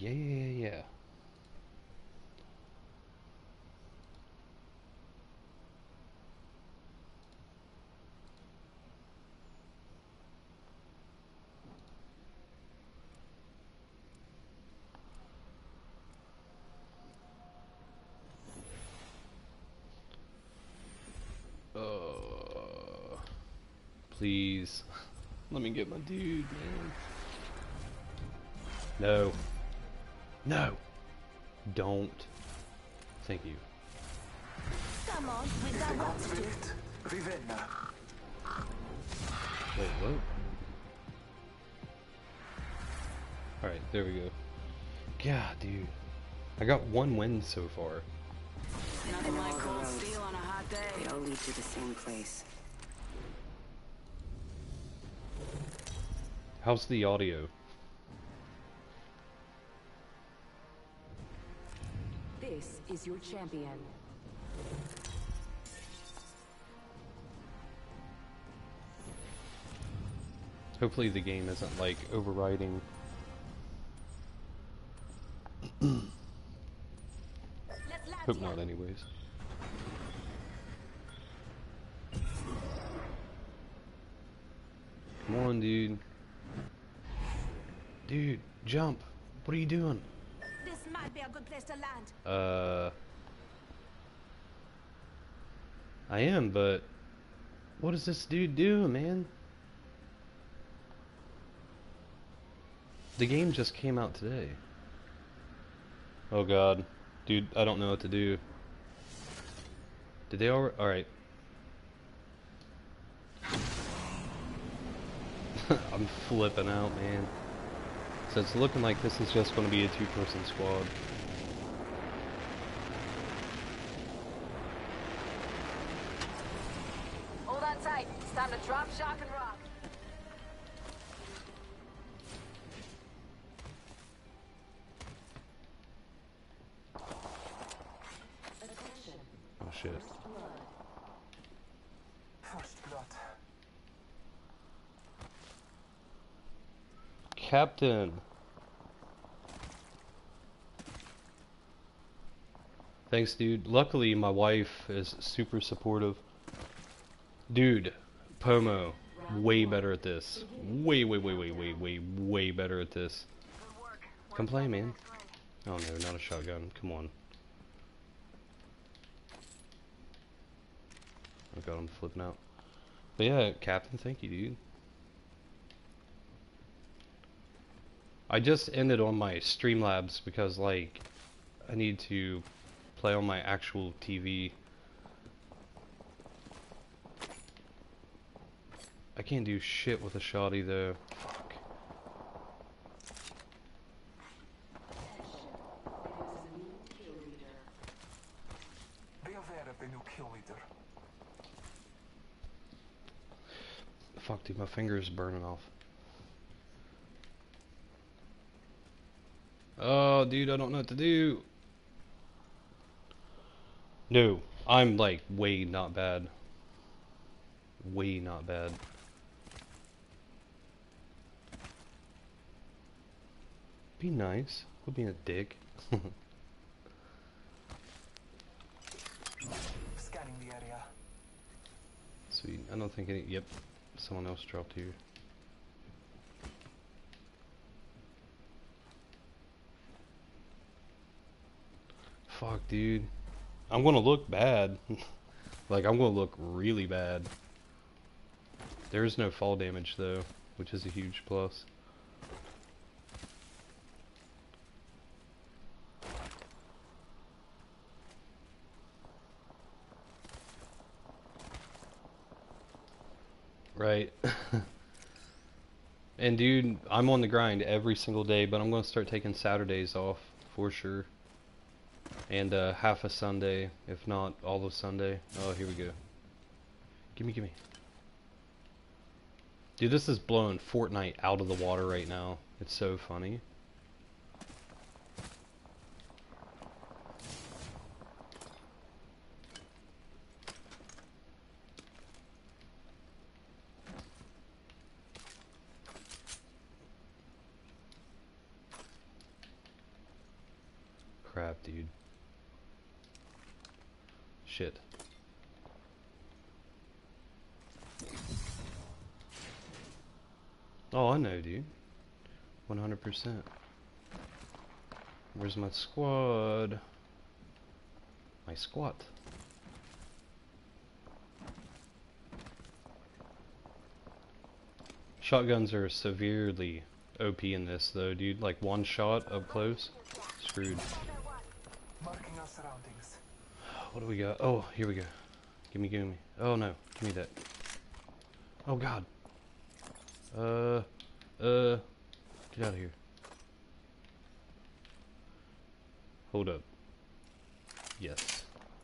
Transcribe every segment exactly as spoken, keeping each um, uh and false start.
Yeah, yeah, yeah. Uh, please. Let me get my dude, man. No. No. Don't. Thank you. Come on, we've got work to do. Vivenna. Wait, what? Alright, there we go. God, dude. I got one win so far. Nothing like cold steel on a hot day. They all lead to the same place. How's the audio? This is your champion. Hopefully the game isn't like overriding. Hope not anyways. Come on, dude. Dude, jump. What are you doing? This might be a good place to land. Uh... I am, but... What is this dude doing, man? The game just came out today. Oh god. Dude, I don't know what to do. Did they all... Alright. I'm flipping out, man. So it's looking like this is just going to be a two-person squad. Hold on tight. It's time to drop, shock, and rock. Oh shit. First blood. Captain! Thanks, dude. Luckily, my wife is super supportive. Dude, Pomo, way better at this. Way, way, way, way, way, way, way better at this. Come play, man. Oh no, not a shotgun. Come on. Oh god, I'm flipping out. But yeah, Captain, thank you, dude. I just ended on my Streamlabs because, like, I need to play on my actual T V. I can't do shit with a shotty though. Fuck. Be aware of the new kill leader. Fuck, dude, my finger's burning off. Oh, dude, I don't know what to do. No, I'm like way not bad. Way not bad. Be nice. Quit being a dick. Scanning the area. Sweet. I don't think any. Yep. Someone else dropped here. Fuck, dude. I'm gonna look bad. Like, I'm gonna look really bad. There is no fall damage, though, which is a huge plus. Right. And dude, I'm on the grind every single day, but I'm gonna start taking Saturdays off, for sure. And uh, half a Sunday, if not all of Sunday. Oh, here we go. Gimme, gimme. Dude, this is blowing Fortnite out of the water right now. It's so funny. crap, dude. Shit. Oh, I know, dude. one hundred percent. Where's my squad? My squat. Shotguns are severely O P in this, though, dude. Like, one shot up close, screwed. Marking our surroundings. What do we got? Oh, here we go. Gimme, gimme. Oh, no. Give me that. Oh, God. Uh, uh, get out of here. Hold up. Yes.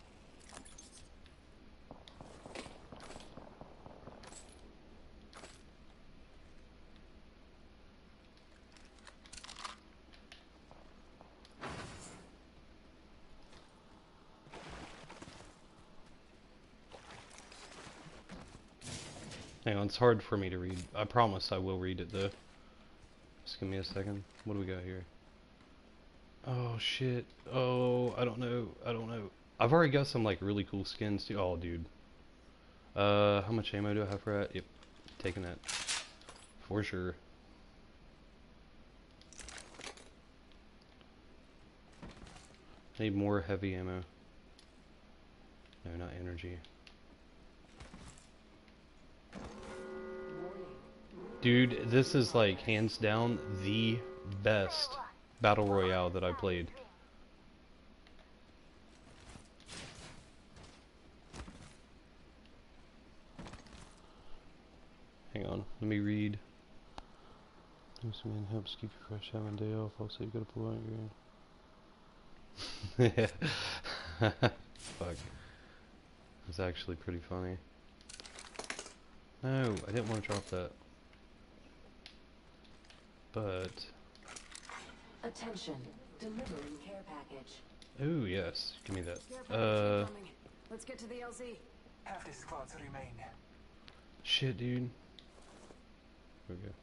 Hang on, it's hard for me to read. I promise I will read it though. Just give me a second. What do we got here? Oh shit. Oh, I don't know. I don't know. I've already got some like really cool skins too. Oh dude. Uh, how much ammo do I have for that? Yep. Taking that. For sure. Need more heavy ammo. No, not energy. Dude, this is like hands down the best battle royale that I played. Hang on, let me read. This man helps keep you fresh having a day off. Also, you gotta pull out your. Fuck. It's actually pretty funny. No, I didn't want to drop that. But. Attention, delivering care package. Oh yes, give me that. Care package Uh, incoming. Let's get to the L Z. Half the squads remain. shit, dude. Here we go.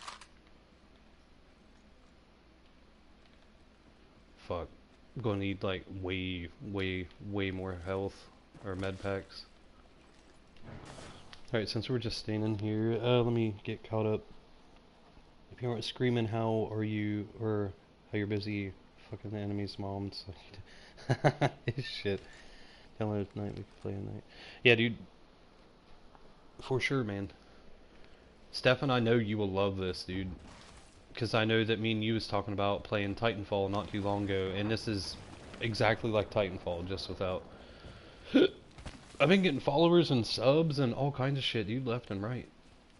Fuck. I'm gonna need like way, way, way more health or med packs. Alright, since we're just standing here, uh, let me get caught up. If you aren't screaming, how are you, or how you're busy fucking the enemy's mom, so shit. Download at night, we can play at night. Yeah, dude. For sure, man. Stefan, I know you will love this, dude. Because I know that me and you was talking about playing Titanfall not too long ago, and this is exactly like Titanfall, just without... I've been getting followers and subs and all kinds of shit, dude, left and right.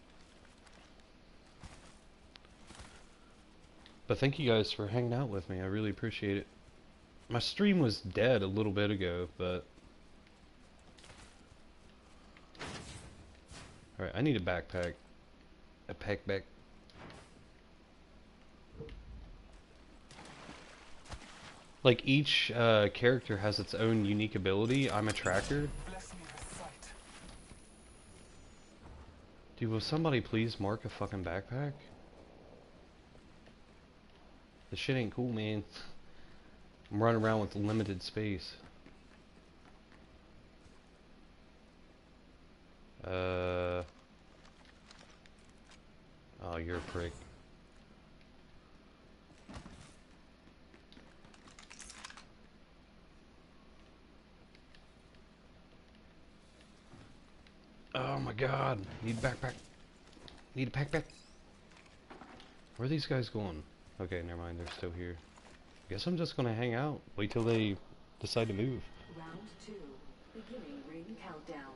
But thank you guys for hanging out with me, I really appreciate it. My stream was dead a little bit ago, but... Alright, I need a backpack. A pack back. Like each uh, character has its own unique ability. I'm a tracker. Bless me with sight. Dude, will somebody please mark a fucking backpack? This shit ain't cool, man. I'm running around with limited space. Uh. Oh, you're a prick. Oh my god. Need a backpack. Need a backpack. Where are these guys going? Okay, never mind. They're still here. Guess I'm just gonna hang out. Wait till they decide to move. Round two, beginning ring countdown.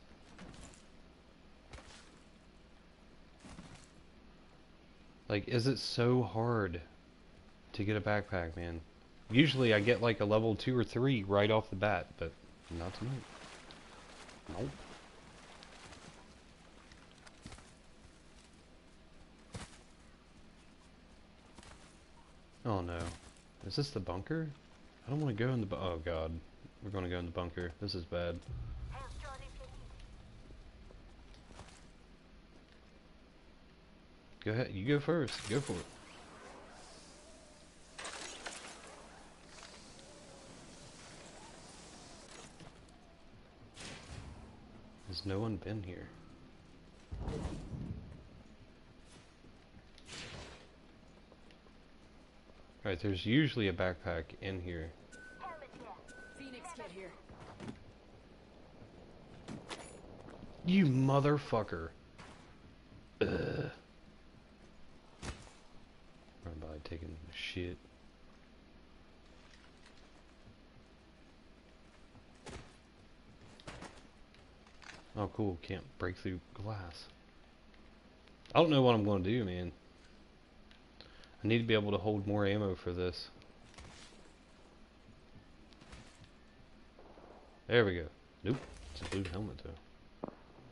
Like, is it so hard to get a backpack, man? Usually I get like a level two or three right off the bat, but not tonight. Nope. Oh no. Is this the bunker? I don't want to go in the bu- oh god. We're going to go in the bunker. This is bad. Go ahead. You go first. Go for it. Has no one been here? Alright, there's usually a backpack in here. Phoenix kit here. You motherfucker. Ugh. Run by taking shit. Oh cool, can't break through glass. I don't know what I'm going to do, man. I need to be able to hold more ammo for this. There we go. Nope, it's a blue helmet though.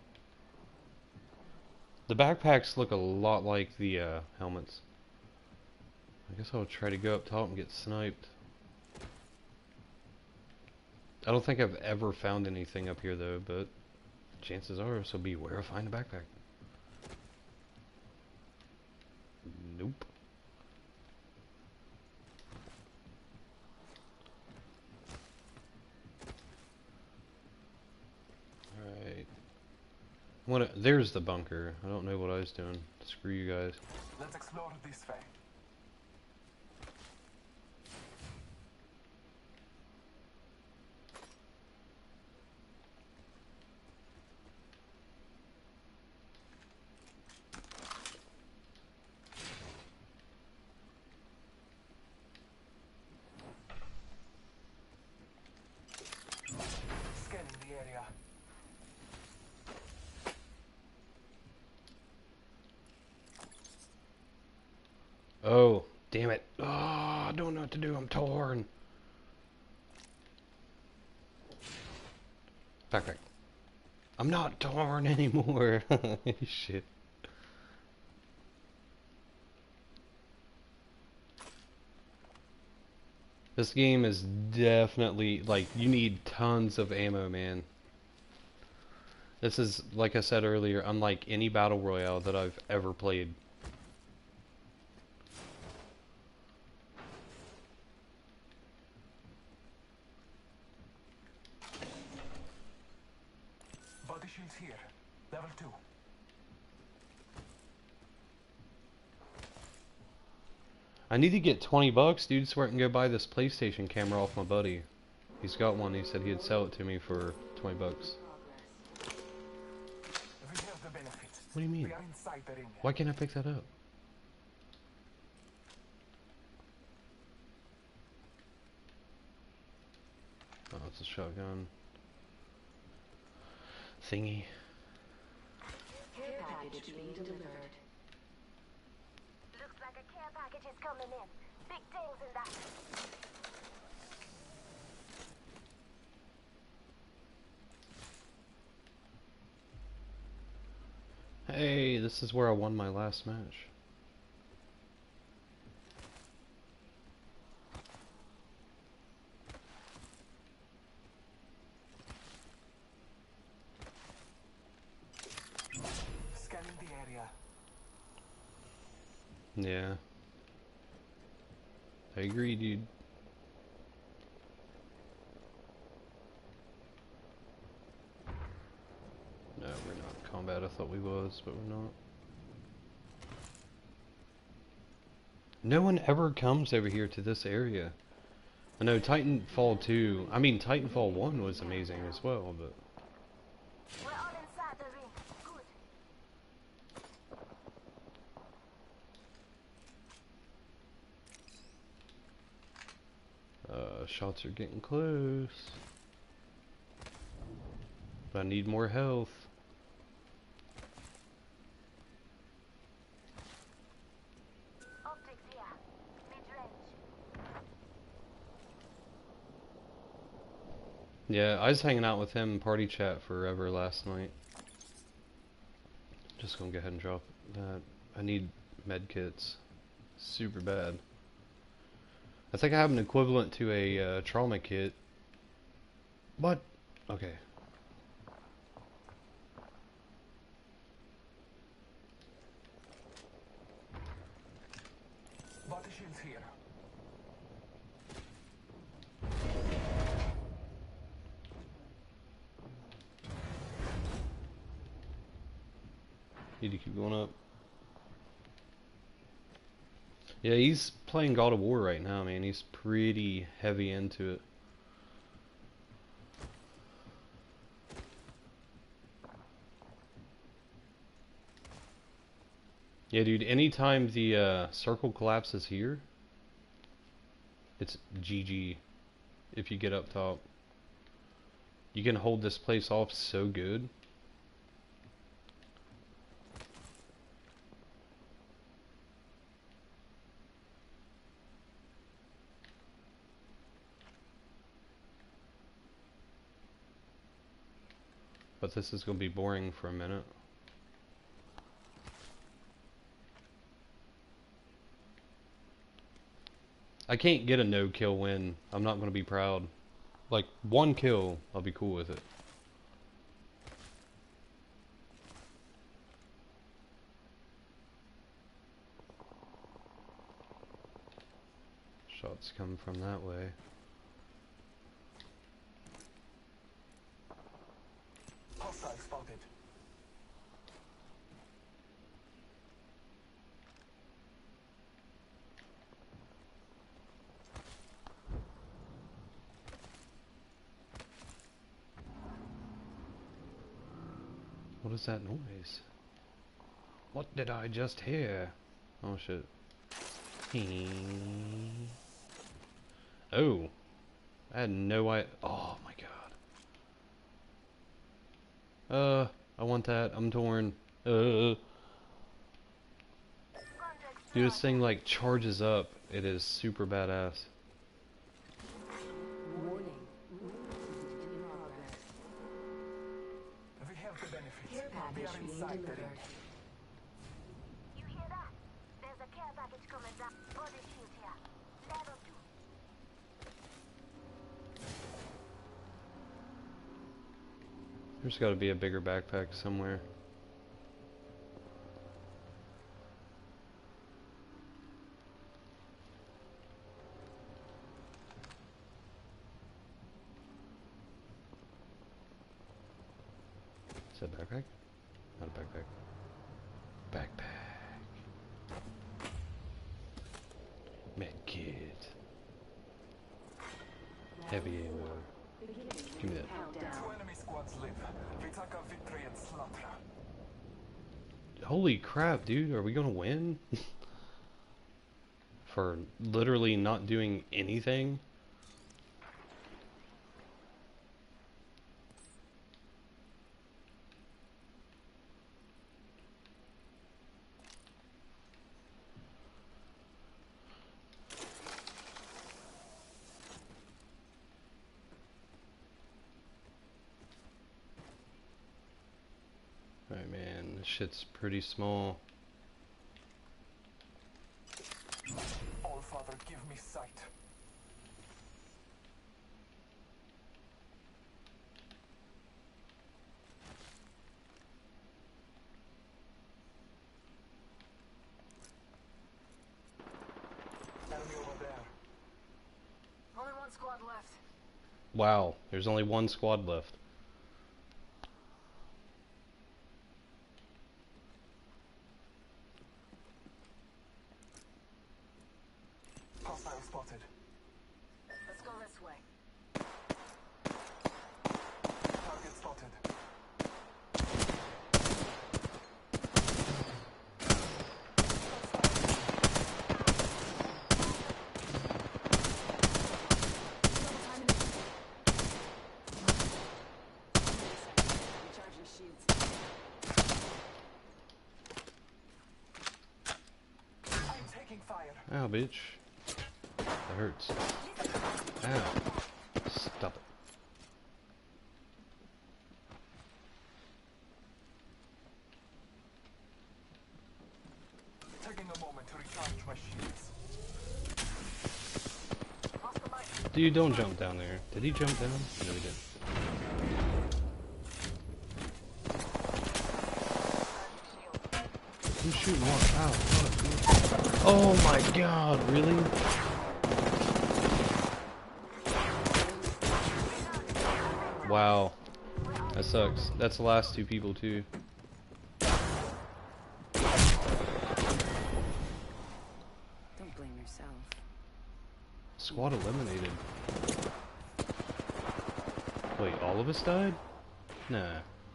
The backpacks look a lot like the uh, helmets. I guess I'll try to go up top and get sniped. I don't think I've ever found anything up here though, but chances are, so beware of finding a backpack. Nope. Alright. What? There's the bunker. I don't know what I was doing. Screw you guys. Let's explore this way. Scanning the area. Oh, damn it. Oh, I don't know what to do. I'm torn. Backpack. I'm not torn anymore. Shit. This game is definitely, like, you need tons of ammo, man. This is, like I said earlier, unlike any battle royale that I've ever played. Body shields here. Level two. I need to get twenty bucks, dude, so I can go buy this PlayStation camera off my buddy. He's got one. He said he'd sell it to me for twenty bucks. We have the benefit. What do you mean? We are inside the ring. Why can't I pick that up? Oh, it's a shotgun thingy. Care package being delivered. Looks like a care package is coming in. Big things in that. Hey, this is where I won my last match. Scanning the area. Yeah. I agree, dude. No, we're not in combat. I thought we was, but we're not. No one ever comes over here to this area. I know Titanfall two, I mean Titanfall one was amazing as well, but We're all inside the ring. Good. uh, shots are getting close. But I need more health. Optics here. Mid-range. Yeah, I was hanging out with him in party chat forever last night. Just gonna go ahead and drop that. I need med kits. Super bad. I think I have an equivalent to a uh, trauma kit. What? Okay. Body shields here. Need to keep going up. Yeah, he's playing God of War right now, man. He's pretty heavy into it. Yeah, dude, anytime the uh, circle collapses here, it's G G if you get up top. You can hold this place off so good. But this is going to be boring for a minute. I can't get a no-kill win. I'm not going to be proud. Like, one kill, I'll be cool with it. Shots come from that way. Hostile spotted. What is that noise? What did I just hear? Oh shit. Oh. I had no idea. Oh my god. Uh, I want that. I'm torn. Uh. Dude, this thing like charges up. It is super badass. Warning. In progress. We have the benefits. Care We package are being inside the delivered. ring. You hear that? There's a care package coming down. Body shield here. Level two. There's got to be a bigger backpack somewhere. Is that a backpack? Not a backpack. Backpack. Medkit. Heavy ammo. Give me that. Two enemy squads live. We take our victory and slaughter. Holy crap, dude. Are we gonna win? For literally not doing anything? Alright, man, this shit's pretty small. All Father, give me sight. Enemy over there. Only one squad left. Wow, there's only one squad left. Hostile spotted. Let's go this way. Target spotted. Recharging shields. I'm taking fire. Ow, bitch. That hurts. Ow. Stop it. Taking a moment to recharge my shields. Lost the mic. Dude, don't jump down there. Did he jump down? No, he didn't. Who's shooting what? Ow, fuck, dude. Oh my god, really? Wow. That sucks. That's the last two people, too. Squad eliminated. Wait, all of us died? Nah.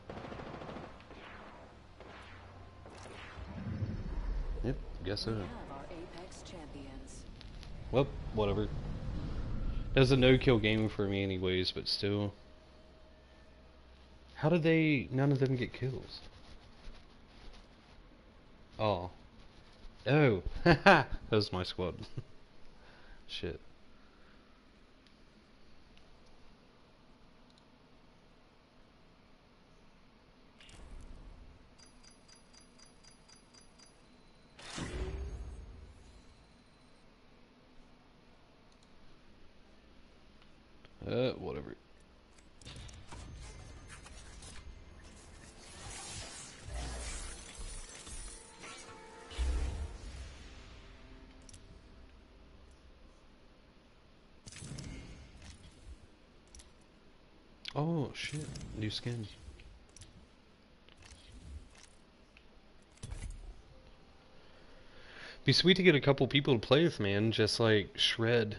Yep, guess so. We have our Apex champions. Well, whatever. That's a no-kill game for me anyways, but still. How did they, none of them get kills? Oh. Oh, haha, that was my squad. Shit. Uh, whatever. Oh shit, new skin. Be sweet to get a couple people to play with, man, just like Shred.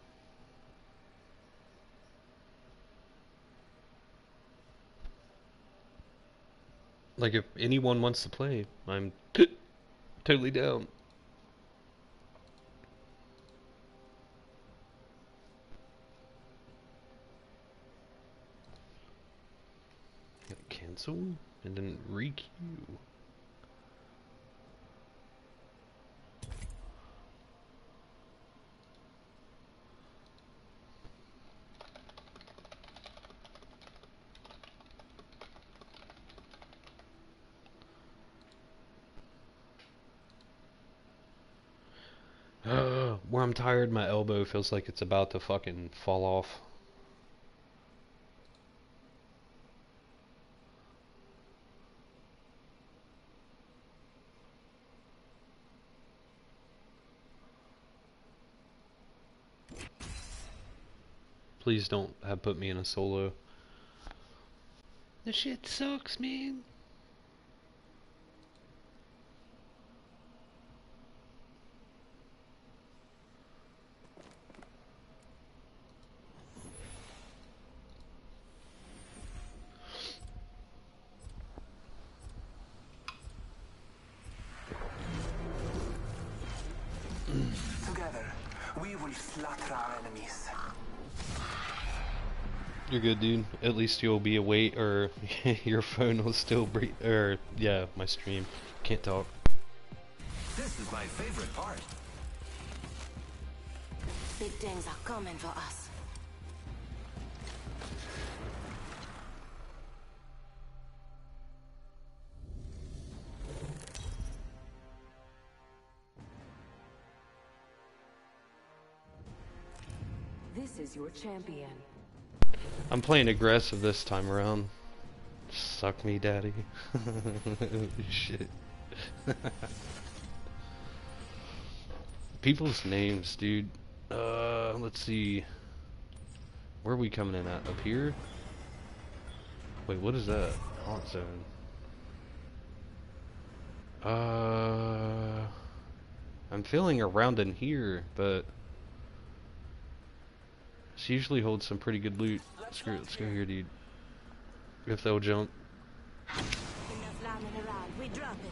Like if anyone wants to play, I'm t totally down. Cancel and then re-queue. Uh, where I'm tired, my elbow feels like it's about to fucking fall off. Please don't have put me in a solo. This shit sucks, man. Together, we will slaughter our enemies. You're good, dude. At least you'll be awake, or your phone will still breathe. Or yeah, my stream can't talk. This is my favorite part. Big things are coming for us. This is your champion. I'm playing aggressive this time around. Suck me, daddy. Shit. People's names, dude. Uh, let's see. Where are we coming in at? Up here? Wait, what is that? Haunt zone. Uh, I'm feeling around in here, but she usually holds some pretty good loot. Screw it, let's go here, dude. If they'll jump. Enough lambing around, we dropping.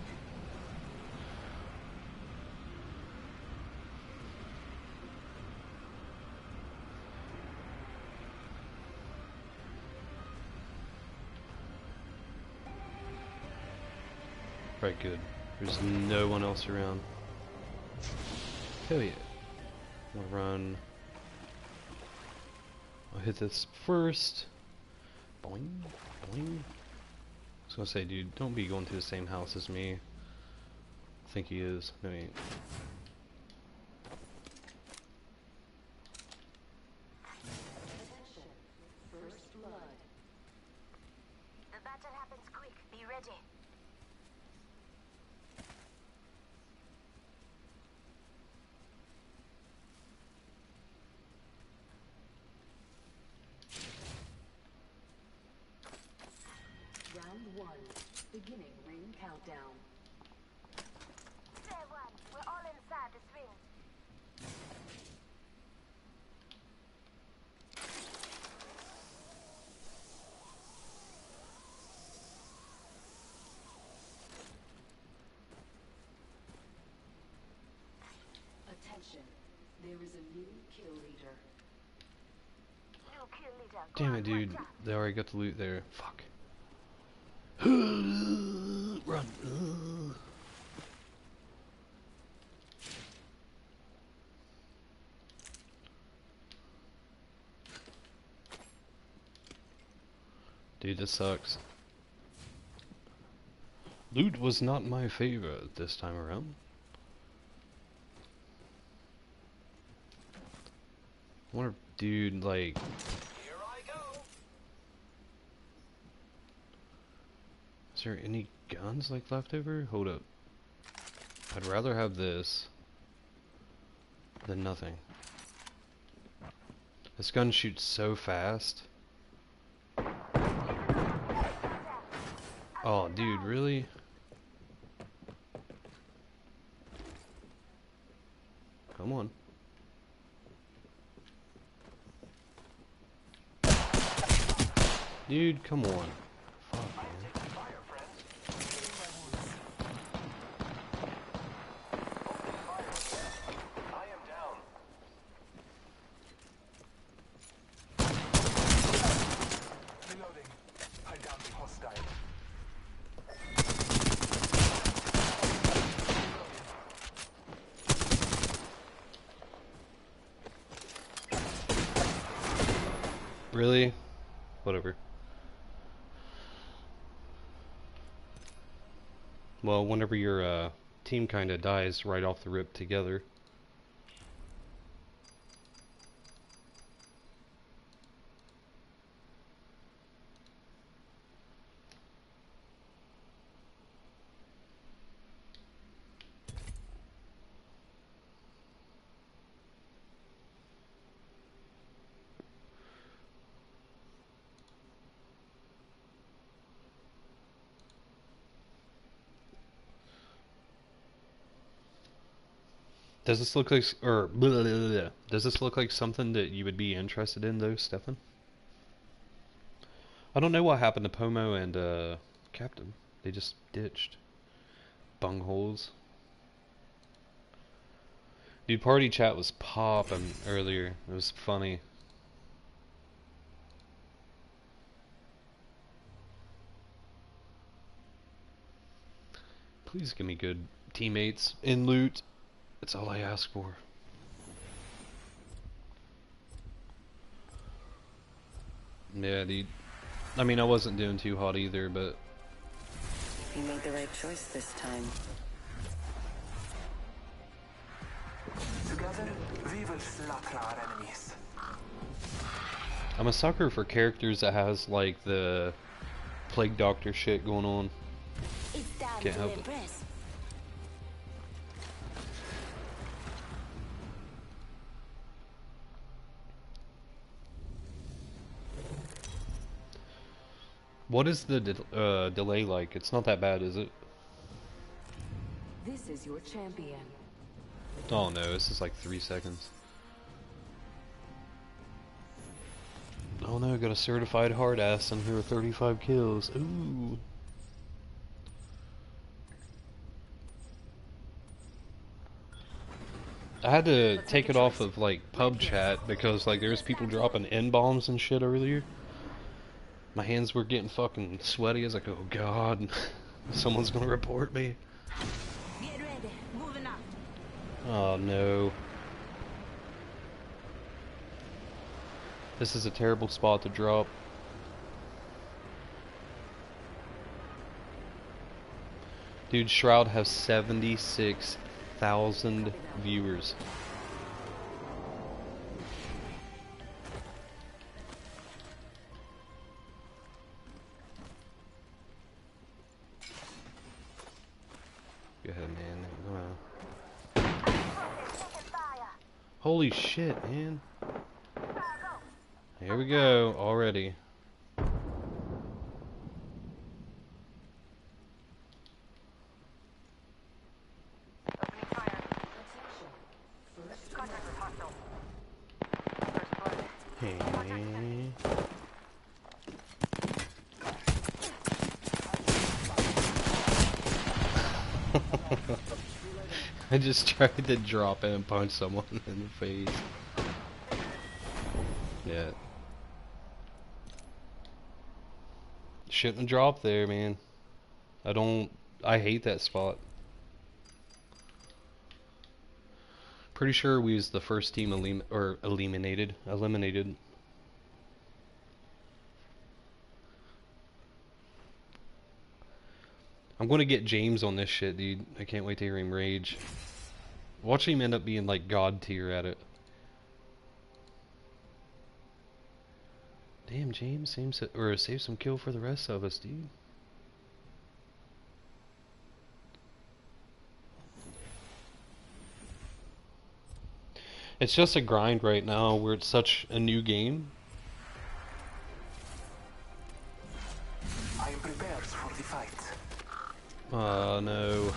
Right, good. There's no one else around. Hell yeah. I'm gonna run. I'll hit this first. Boing, boing. I was gonna say, dude, don't be going to the same house as me. I think he is. No, he ain't. First blood. The battle happens quick. Be ready. Round one. Beginning ring countdown. Fair one. We're all inside this ring. Damn it, dude. They already got the loot there. Fuck. Run. Dude, this sucks. Loot was not my favorite this time around. I wonder, dude, like... Here I go. Is there any guns, like, left over? Hold up. I'd rather have this than nothing. This gun shoots so fast. Oh, dude, really? Come on. Dude, come on. Fuck, man. Taking fire, friends. Healing my wounds. Opening fire. I am down. Reloading. I downed the hostile. Really? Whatever. Well, whenever your uh, team kind of dies right off the rip together. Does this look like, or blah, blah, blah, blah. Does this look like something that you would be interested in, though, Stefan? I don't know what happened to Pomo and uh, Captain. They just ditched. Bungholes. Dude, party chat was popping earlier. It was funny. Please give me good teammates and loot. That's all I ask for. Yeah, dude. I mean, I wasn't doing too hot either, but... You made the right choice this time. Together, we will slaughter our enemies. I'm a sucker for characters that has, like, the Plague Doctor shit going on. It's time Can't to help it. impress. What is the de uh, delay like? It's not that bad, is it? This is your champion. Oh no, this is like three seconds. Oh no, got a certified hard ass in here with thirty-five kills. Ooh. I had to take it off of like pub chat because like there's people dropping N bombs and shit earlier. My hands were getting fucking sweaty. I was like, oh god, someone's gonna report me. Get ready. Moving out. Oh no. This is a terrible spot to drop. Dude, Shroud has seventy-six thousand viewers. Go ahead, man. Go on. Taking fire. Holy shit, man. Go. Here we go, already. Opening fire. Contact with hostile. First blood. Hey. I just tried to drop it and punch someone in the face. Yeah. Shouldn't have dropped there, man. I don't... I hate that spot. Pretty sure we was the first team elim or eliminated. Eliminated. I'm gonna get James on this shit, dude. I can't wait to hear him rage. Watch him end up being like god tier at it. Damn, James seems to, or save some kill for the rest of us, dude. It's just a grind right now where it's such a new game. I am prepared for the fight. Uh, no.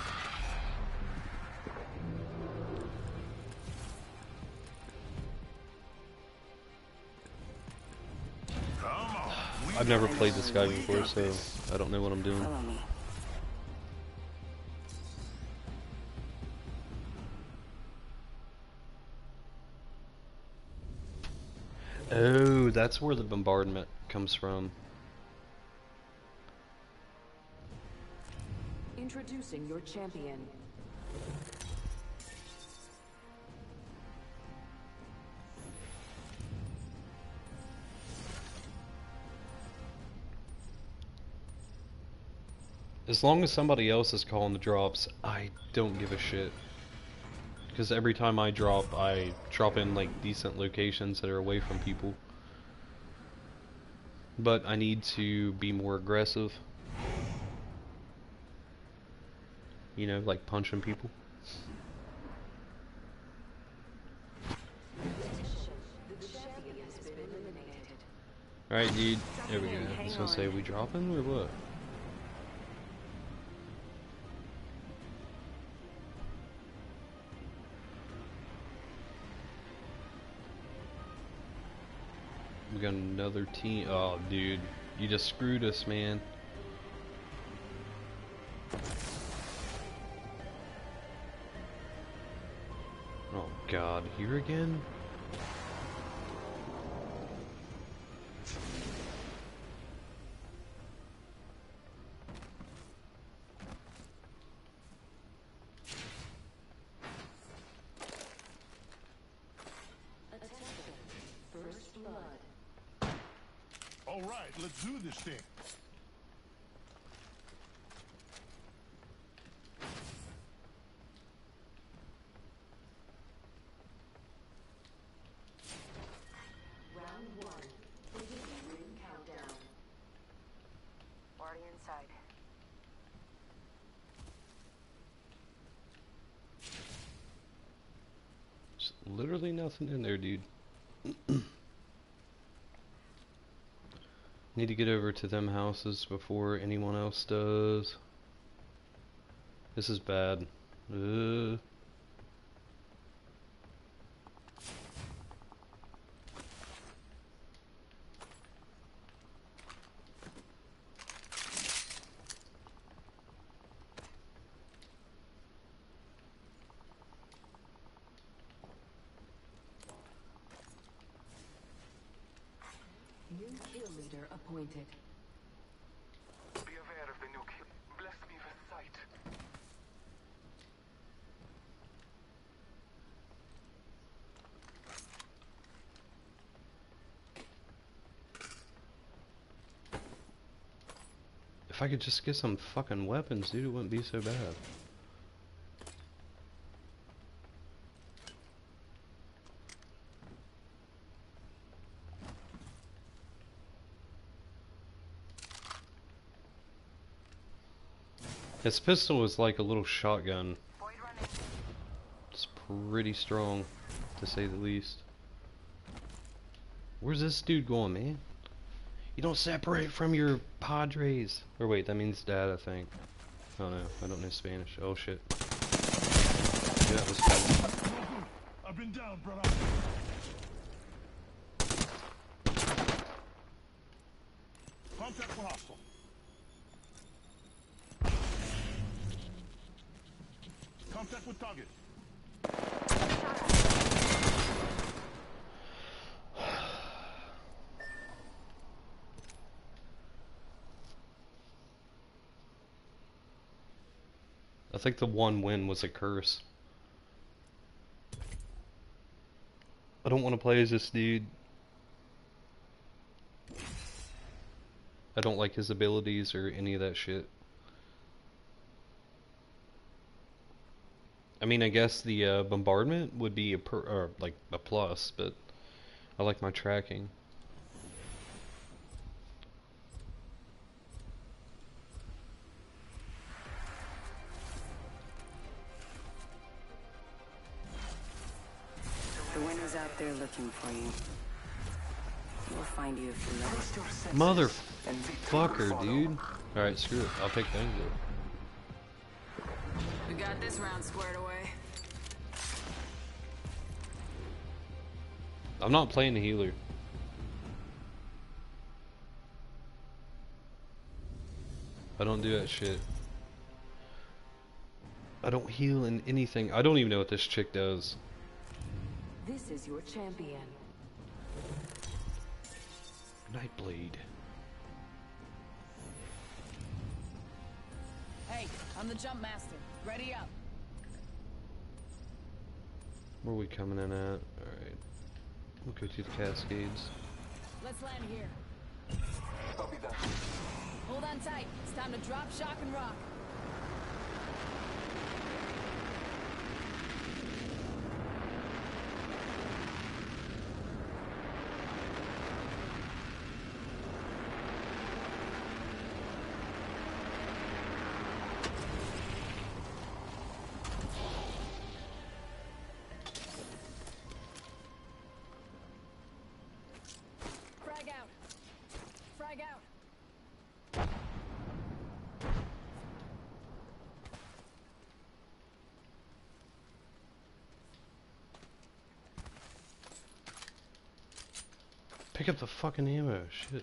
I've never played this guy before, so I don't know what I'm doing. Follow me. Oh, that's where the bombardment comes from. Introducing your champion. As long as somebody else is calling the drops, I don't give a shit. Because every time I drop, I drop in like decent locations that are away from people. But I need to be more aggressive. You know, like punching people. Alright, dude. There we go. I was gonna say, are we dropping or what? We got another team. Oh, dude. You just screwed us, man. Oh, God. Here again? First blood. All right, let's do this thing. Round one. Beginning ring countdown. Already inside. There's literally nothing in there, dude. Need to get over to them houses before anyone else does. This is bad. Uh. New kill leader appointed. Be aware of the new kill. Bless me with sight. If I could just get some fucking weapons, dude, it wouldn't be so bad. His pistol is like a little shotgun. Void running. It's pretty strong, to say the least. Where's this dude going, man? You don't separate from your padres. Or wait, that means dad, I think. Oh no, I don't know Spanish. Oh shit. Yeah, that was fun. I've been down, brother. Contact with hostile. Contact with target. I think the one win was a curse. I don't want to play as this dude. I don't like his abilities or any of that shit. I mean, I guess the uh, bombardment would be a per or like a plus, but I like my tracking. The winner's out there looking for you. We'll find you if you let us. Motherfucker, dude. Alright, screw it. I'll take the angle. We got this round squared away. I'm not playing the healer. I don't do that shit. I don't heal in anything. I don't even know what this chick does. This is your champion. Nightblade. Hey, I'm the jump master. Ready up. Where are we coming in at? Alright. We'll go to the Cascades. Let's land here. Copy that. Hold on tight. It's time to drop, shock, and rock. Frag out. Frag out. Pick up the fucking ammo, shit.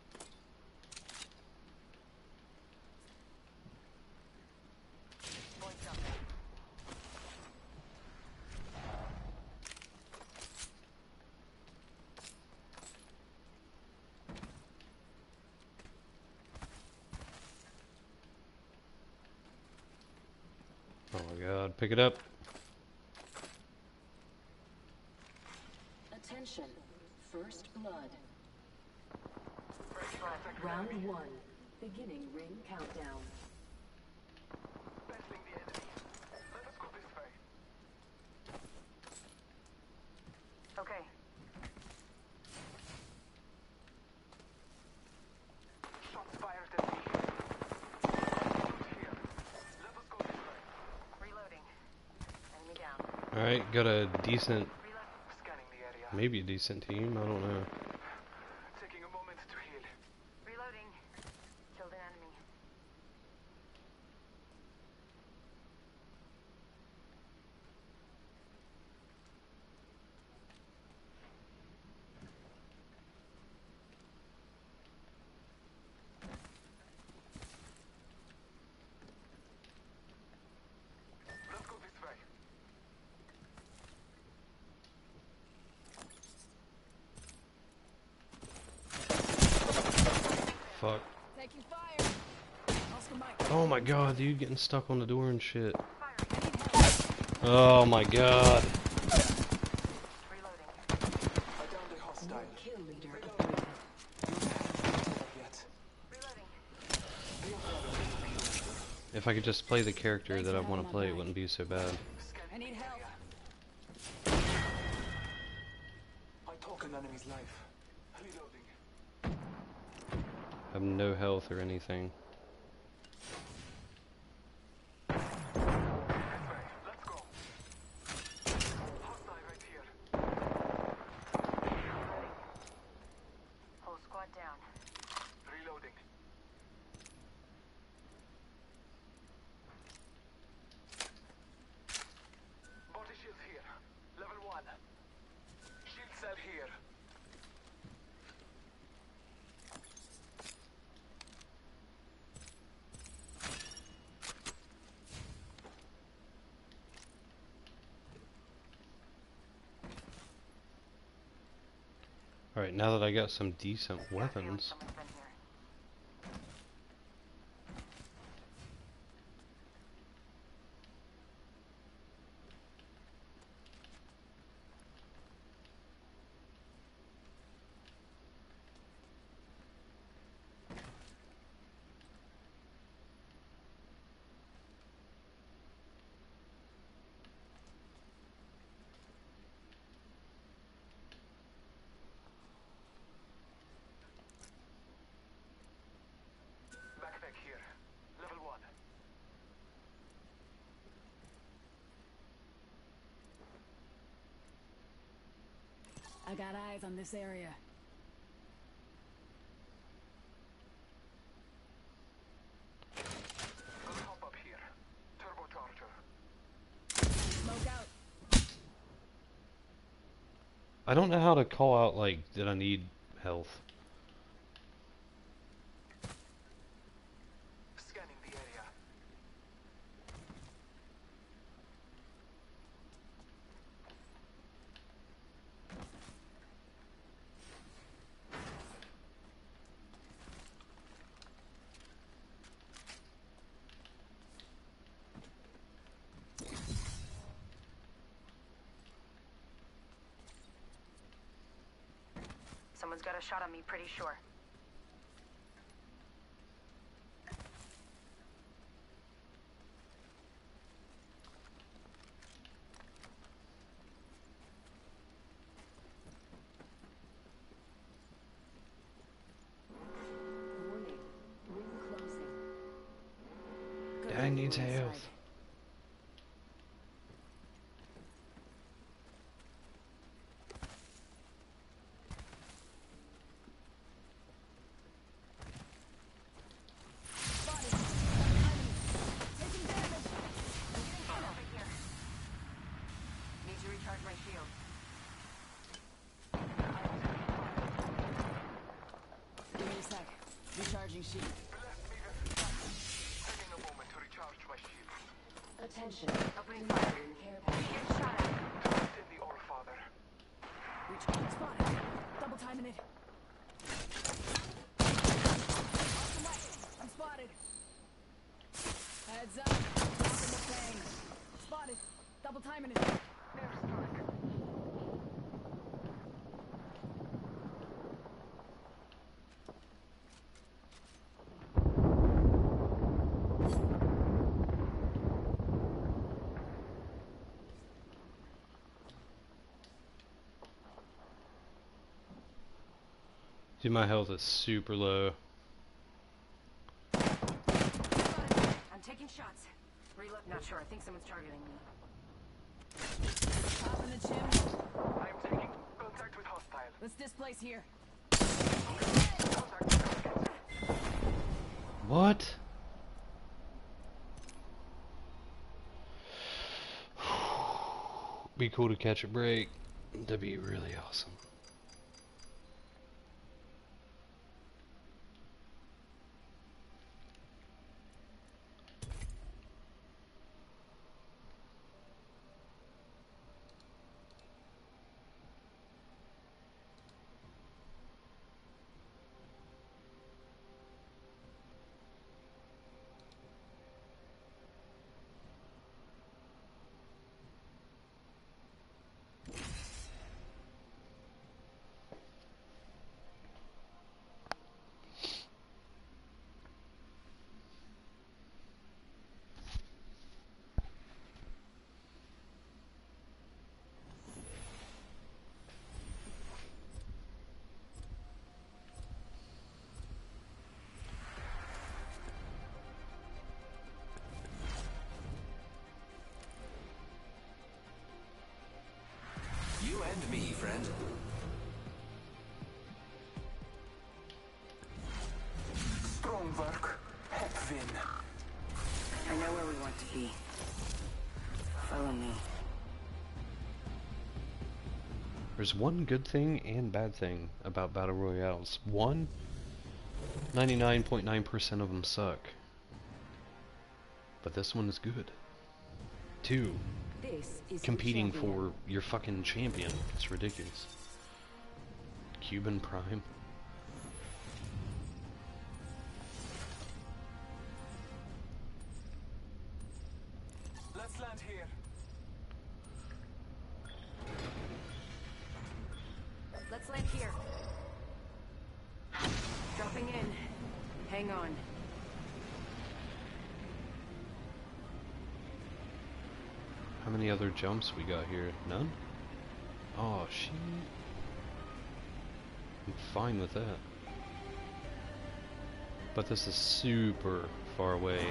Oh my god, pick it up. Attention. First blood. Round one. Beginning ring countdown. Battling the enemy. Let us go this way. Okay. Shots fired at me. Here. Let us go this way. Reloading. Enemy down. Alright, got a decent, Reload. Scanning the area. maybe a decent team, I don't know. Taking a moment to heal. Reloading. Killed an enemy. Let's go this way. Fuck. Taking fire. Oscar Mike. Oh my god, dude, getting stuck on the door and shit. Fire. I need help. Oh my god. Reloading. I downed a hostile. Kill leader appointed. Yet. Reloading. If I could just play the character that I want to play, it wouldn't be so bad. I need help. I took an enemy's life. Reloading. I have no health or anything. This way. Let's go. Hostile right here. Whole squad down. Reloading. Body shields here. Level one. Shield cell here. Alright, now that I got some decent weapons. Someone's been here. I got eyes on this area. Let's hop up here. Turbocharger. Smoke out. I don't know how to call out, like, that I need health. Scanning the area. Someone's got a shot on me, pretty sure. Warning. Ring closing. Good Dang, thing needs we're inside. health. Spotted. Taking damage. Over here. Need to recharge my shield. Give me a sec. Recharging shield. Taking a moment to recharge my shield. Attention. Opening fire. Delivering care package. Get shot at. In the All Father. Reach. Spotted. Double timing it. I'm spotted. Heads up. Dropping the thing. Spotted. Double timing it. Airstrike. Dude, my health is super low. I'm taking shots. Reload. Not sure. I think someone's targeting me. Top in the chimney. I am taking contact with hostile. Let's displace here. Contact with What? Be cool to catch a break. That'd be really awesome. You and me, friend. Strong work. Hepvin. I know where we want to be. Follow me. There's one good thing and bad thing about Battle Royales. One, ninety-nine point nine percent of them suck. But this one is good. Two, This is competing your champion. for your fucking champion. It's ridiculous. Cuban Prime. Let's land here. Let's land here. Dropping in. Hang on. How many other jumps we got here? None? Oh, shit. I'm fine with that. But this is super far away.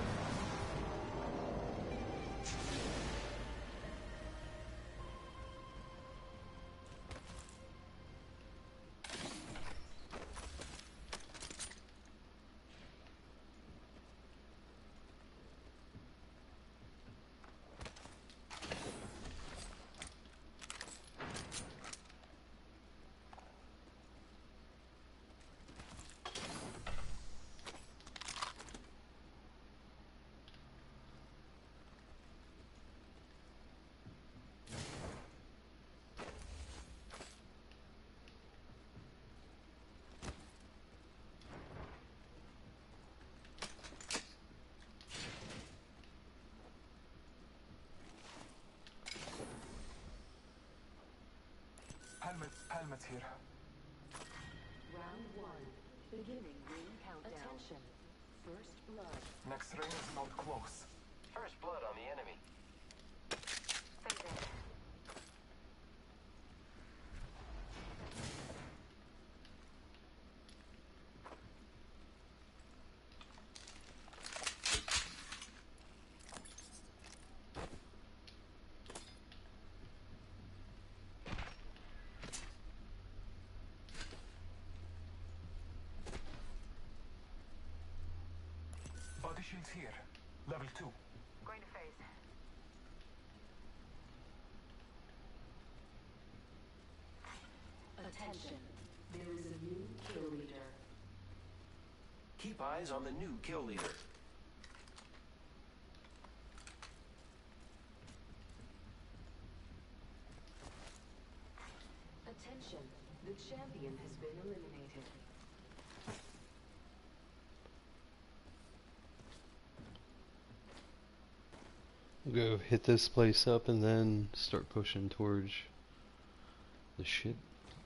Helmet, helmet here. Round one. Beginning ring countdown. Attention. First blood. Next ring is not close. First blood on the enemy. Phasing. Body shields here. Level two. Going to phase. Attention. There is a new kill leader. Keep eyes on the new kill leader. Attention. The champion has been eliminated. Go hit this place up and then start pushing towards the shit.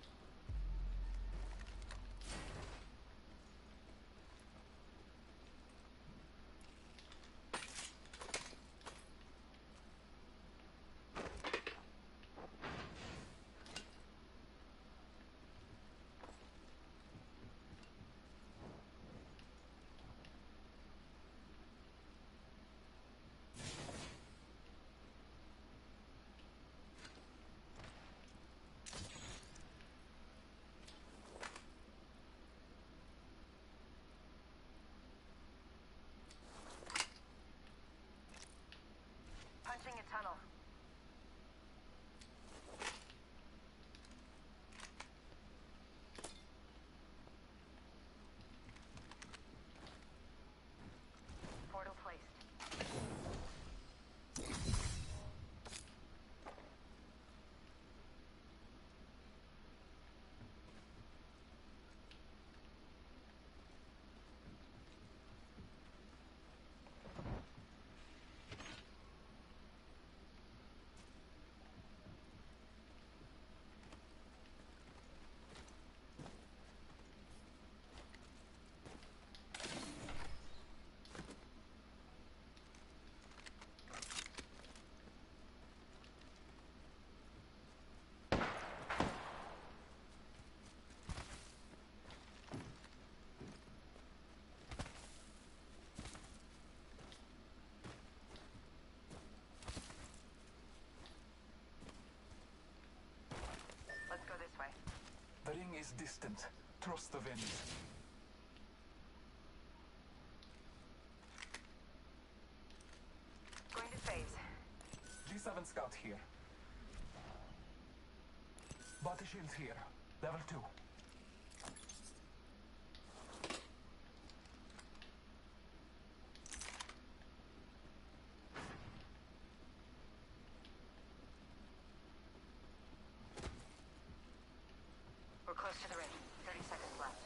Punching a tunnel. Portal placed. Let's go this way. The ring is distant. Trust the wind. Going to phase. G seven scout here. Body shields here. Level two. We're close to the ring. thirty seconds left.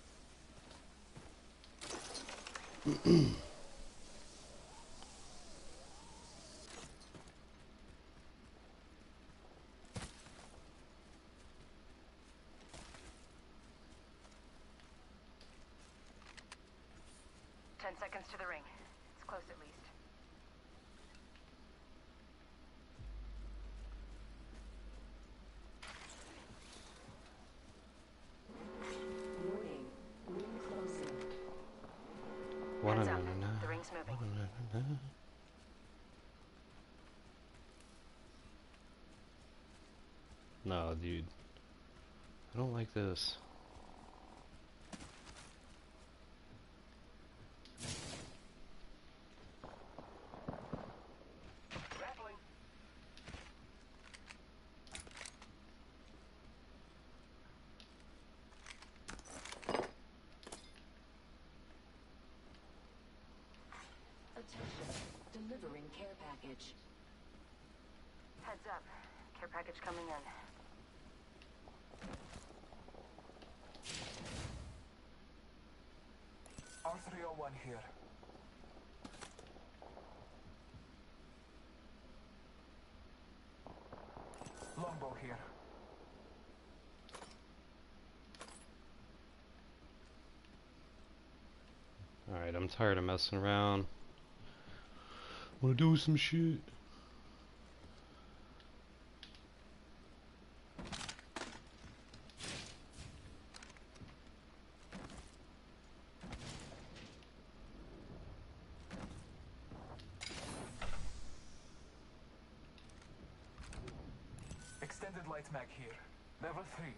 Ten seconds to the ring. It's close at least. Warning. Ring closing. Heads up. The ring's moving. No, dude. I don't like this. Grappling. Attention. Delivering care package. Heads up. Care package coming in. R three oh one here. Longbow here. Alright, I'm tired of messing around. Wanna do some shit? Extended light mag here. Level three.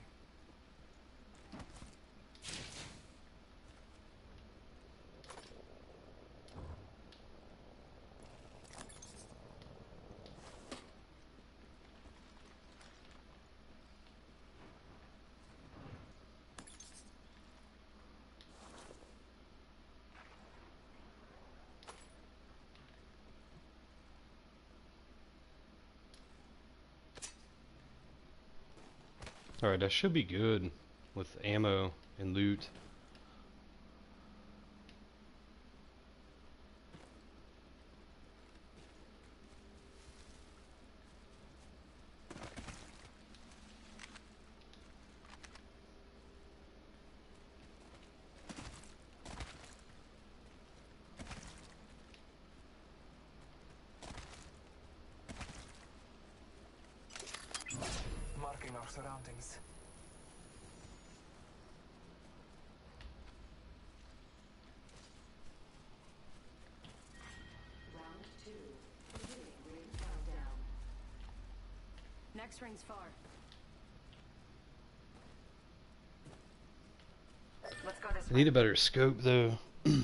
Alright, I should be good with ammo and loot. Marking our surroundings. Round two. Beginning ring countdown. Next ring's far. Let's go this I way. need a better scope though.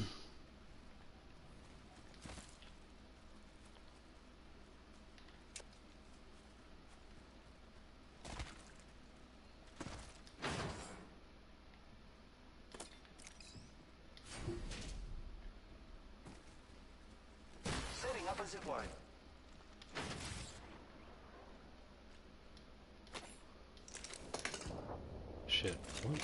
Setting up a zip line. Shit. What?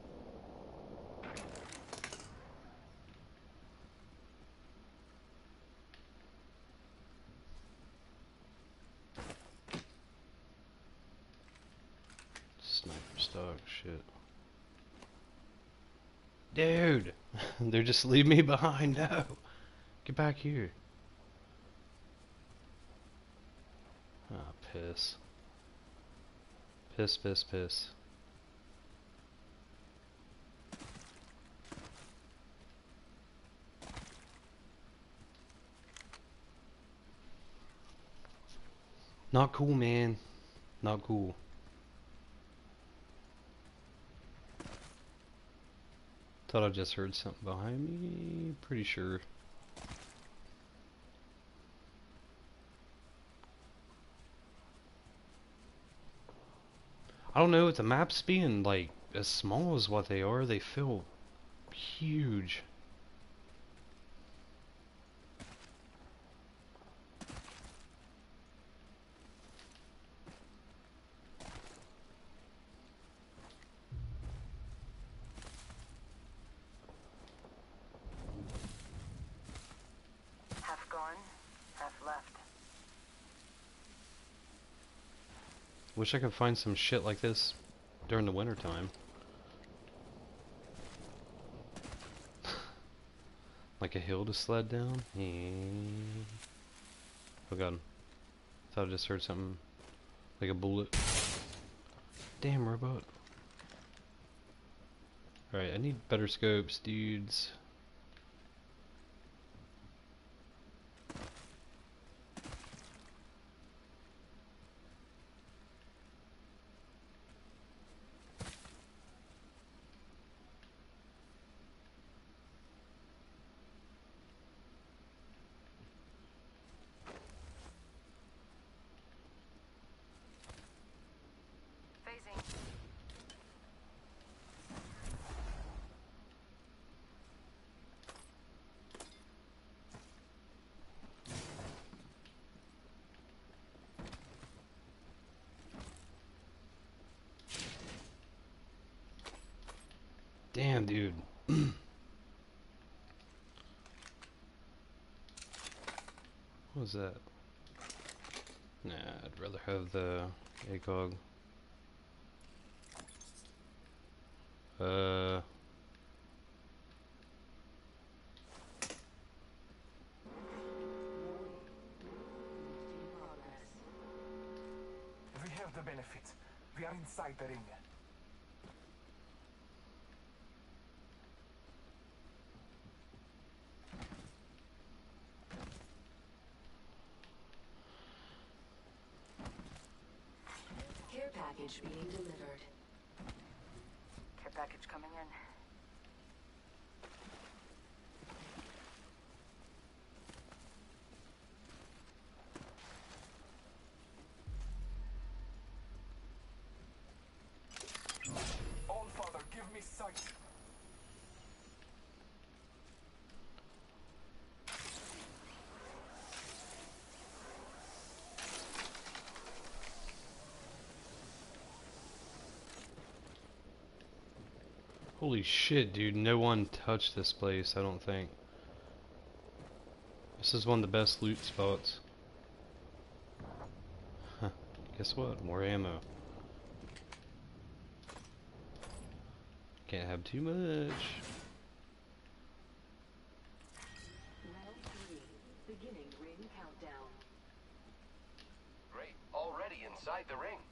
Sniper stock, shit. Dude! They're just leaving me behind, no! Get back here. Ah, piss. Piss, piss, piss. Not cool, man. Not cool. Thought I just heard something behind me. Pretty sure. I don't know, with the maps being like as small as what they are, they feel huge. Half gone, half left. Wish I could find some shit like this during the winter time. Like a hill to sled down? Yeah. Oh god. Thought I just heard something like a bullet. Damn robot. Alright, I need better scopes, dudes. Phasing. Damn, dude. What was that? Nah, I'd rather have the ACOG. Uh. benefits. We are inside the ring. Care package being delivered. Care package coming in. All Father, give me sight. Holy shit, dude. No one touched this place, I don't think. This is one of the best loot spots. Huh. Guess what? More ammo. Can't have too much. Round three. Beginning ring countdown. Great. Already inside the ring.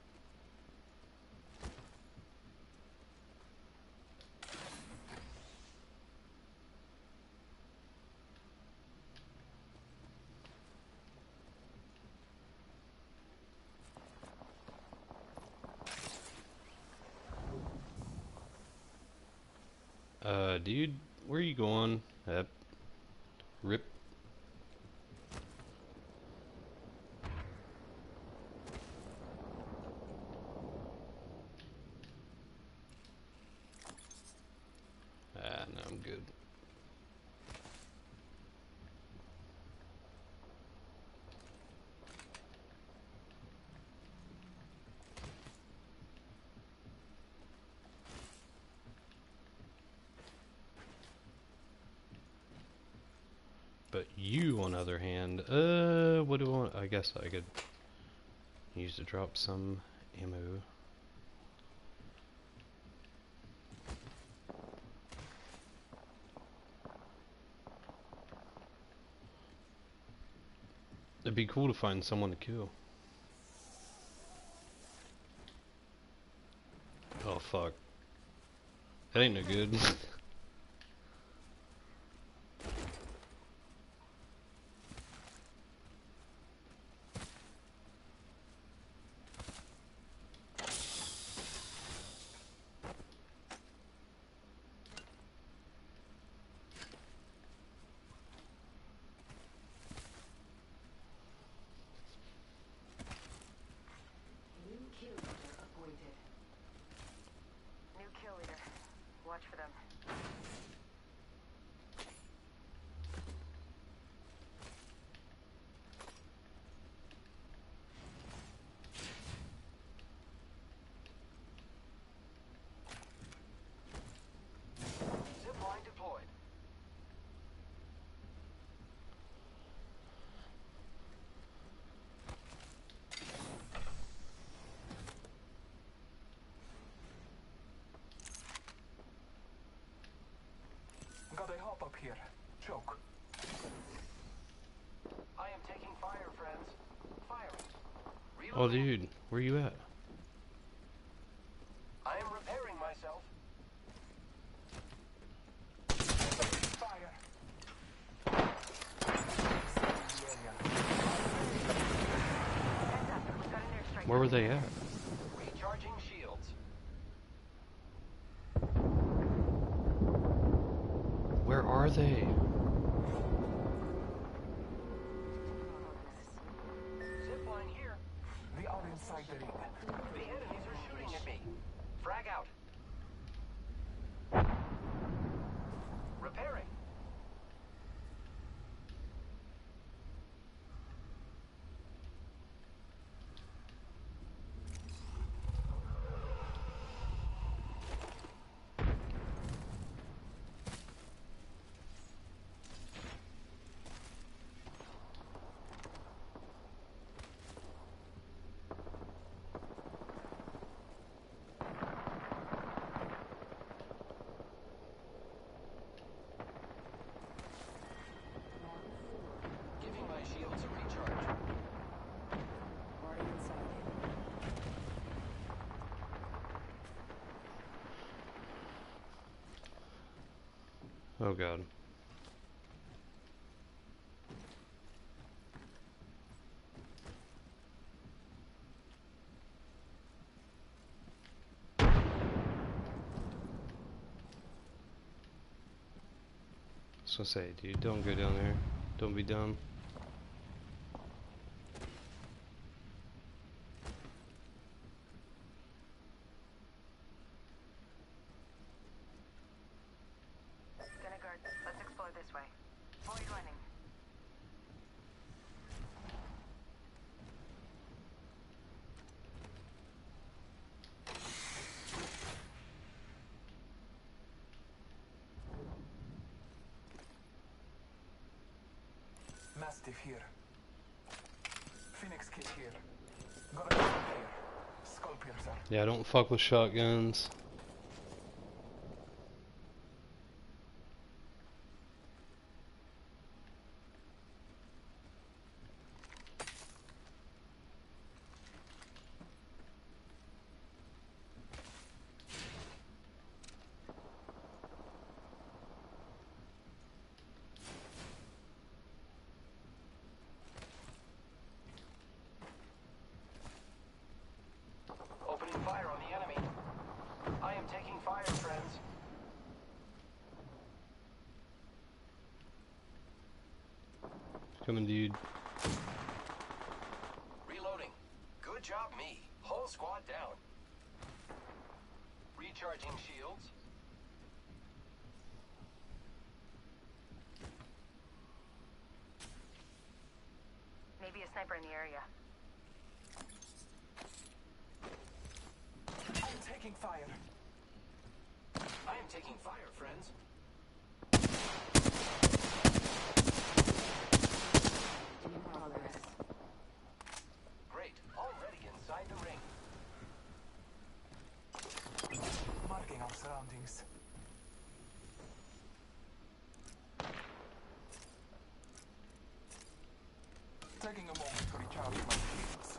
Uh, dude, where are you going? Yep. Rip. Ah, no, I'm good. But you, on the other hand, uh, what do I want? I guess I could use to drop some ammo. It'd be cool to find someone to kill. Oh fuck. That ain't no good. New kill leader appointed. New kill leader. Watch for them. Zipline deployed. Got a hop up here. Choke. I am taking fire, friends. Firing. Oh Reloading. dude, where you at? I am repairing myself. Fire. Heads up. We've got an airstrike. Where were they at? Recharging shields. Where are they? Zipline here. We are inside the ring. The enemies are shooting at me. Frag out. Repairing. Oh god. So say, dude, don't go down there. Don't be dumb. Gonna guard. Let's explore this way. Void running. Mastiff here. Phoenix kit here. Got a gun here. Skull piercer. Yeah, don't fuck with shotguns. Opening fire on the enemy. I am taking fire, friends. Coming, dude. Reloading. Good job, me. Whole squad down. Recharging shields. Maybe a sniper in the area. I'm taking fire. I am taking fire, friends. In progress. Great. Already inside the ring. Marking our surroundings. Taking a moment to recharge my shields.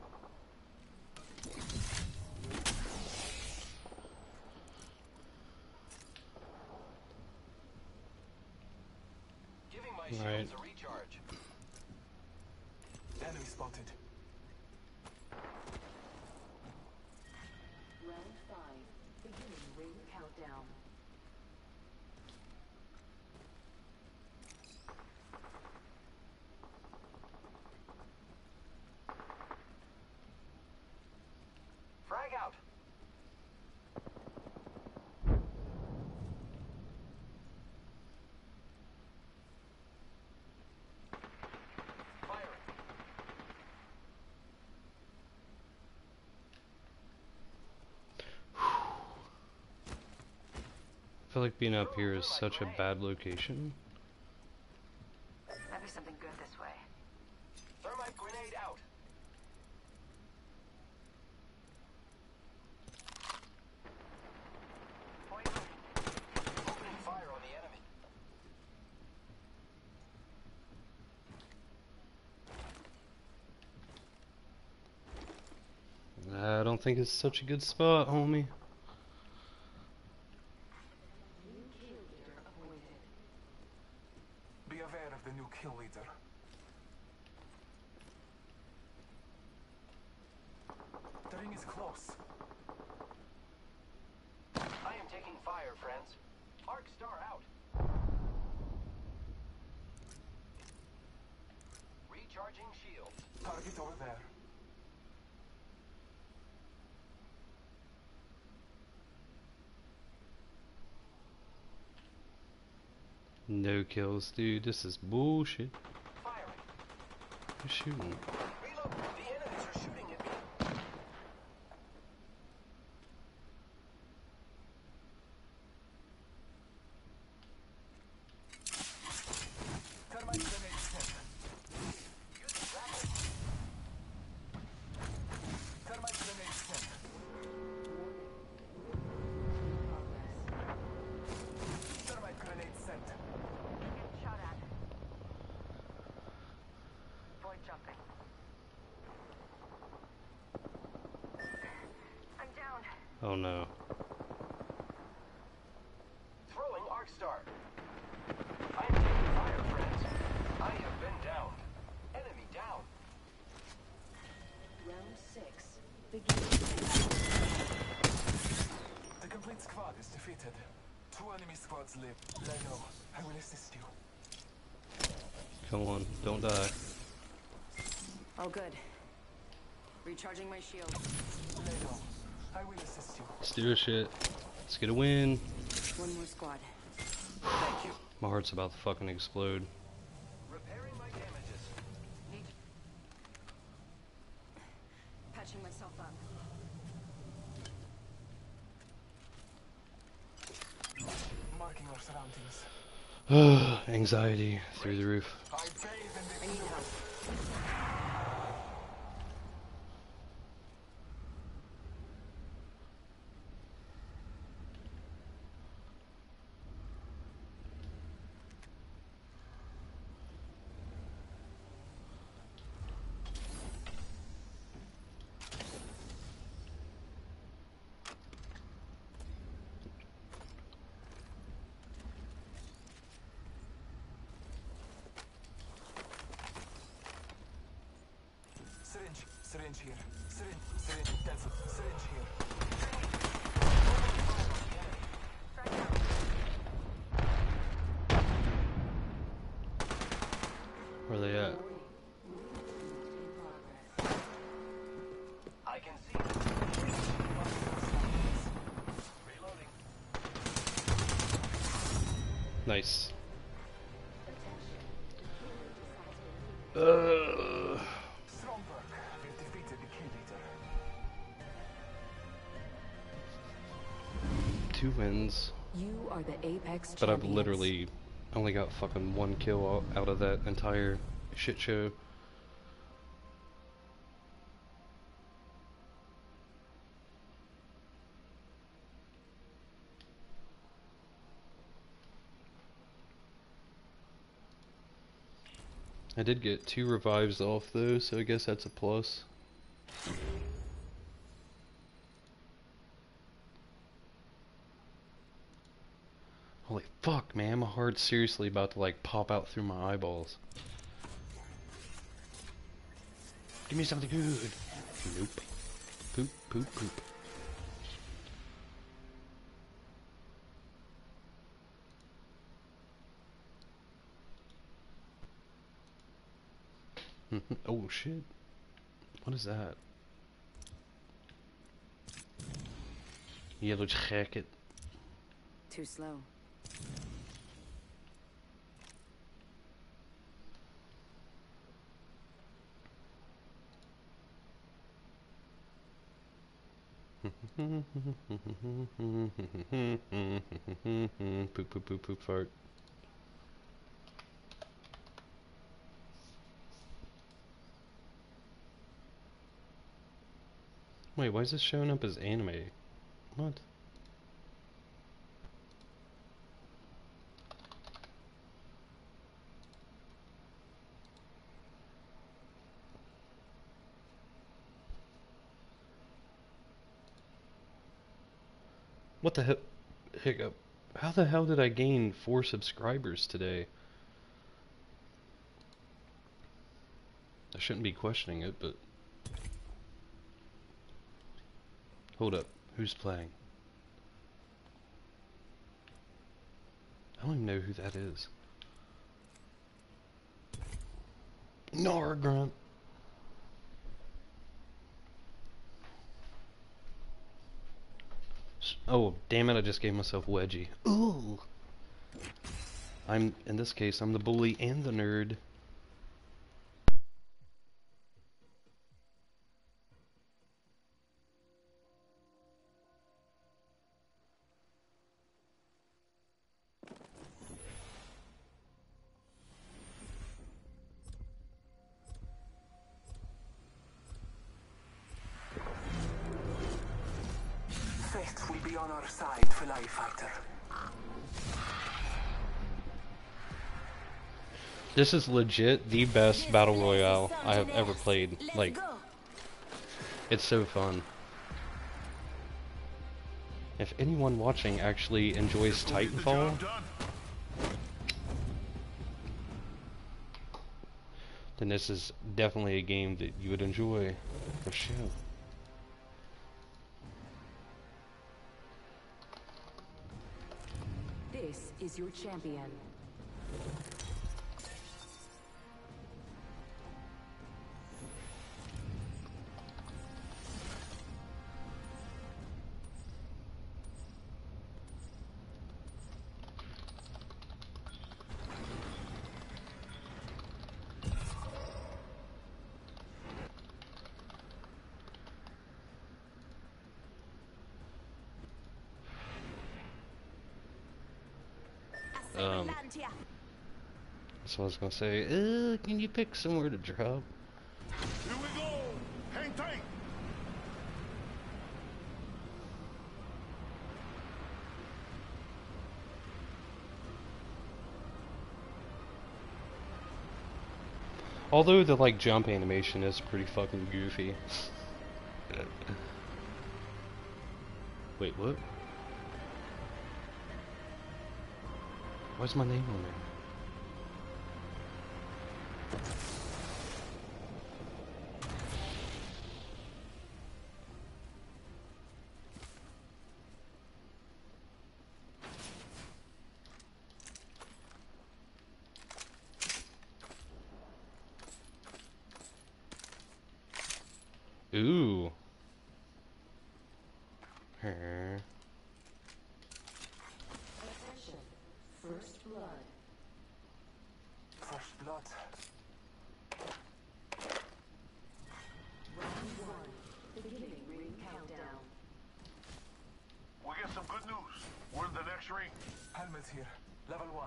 Giving my All right. shields a recharge. Enemy spotted. Round five. Beginning ring countdown. Frag out. Firing. I feel like being up here is such a bad location. Might be something good this way. Thermite grenade out. Void running. Opening fire on the enemy. I don't think it's such a good spot, homie. New kill leader appointed. Be aware of the new kill leader. The ring is close. I am taking fire, friends. Arc star out. Recharging shields. Target over there. No kills, dude. This is bullshit. Firing. Who's shooting? Reload. The enemies are shooting at me. Thermite grenade set. Using grapple. Thermite grenade set. Progress. Thermite grenade set. Getting shot at. Void jumping. I'm down. Oh no. Throwing arc star. Come on, don't die. All good. Recharging my shield. Lego, I will assist you. Let's do this shit. Let's get a win. One more squad. Thank you. My heart's about to fucking explode. Repairing my damages. Need patching myself up. Marking our surroundings. Anxiety through the roof. I bathe in I need help. Syringe, syringe here. Syringe, syringe, that's it. Syringe here. Where are they at? I can see. Reloading. Nice. Uh, Strong work. We've defeated the kill leader. two wins, You are the Apex but I've champions. literally only got fucking one kill out, out of that entire shit show. I did get two revives off though, so I guess that's a plus. Holy fuck, man, my heart's seriously about to like pop out through my eyeballs. Give me something good. Nope. Poop, poop, poop. Oh shit. What is that? Yellow jacket. Too slow. Poop, poop, poop, poop, fart. Wait, why is this showing up as anime? What? What the hell? Hiccup. How the hell did I gain four subscribers today? I shouldn't be questioning it, but... Hold up. Who's playing? I don't even know who that is. Nar grunt. Oh, damn it, I just gave myself wedgie. Ooh. I'm, in this case, I'm the bully and the nerd. Fate will be on our side, Fly Fighter. This is legit the best battle royale I have ever played. Like, it's so fun. If anyone watching actually enjoys Titanfall, then this is definitely a game that you would enjoy, for sure. This is your champion. Um, that's what I was gonna say. Uh, can you pick somewhere to drop? Here we go. Hang tight. Although the like jump animation is pretty fucking goofy. Wait, what? Why's my name on there? Ooh. Her. Attention. First blood. First blood. Round one. Beginning ring countdown. We get some good news. We're in the next ring. Helmet here. Level one.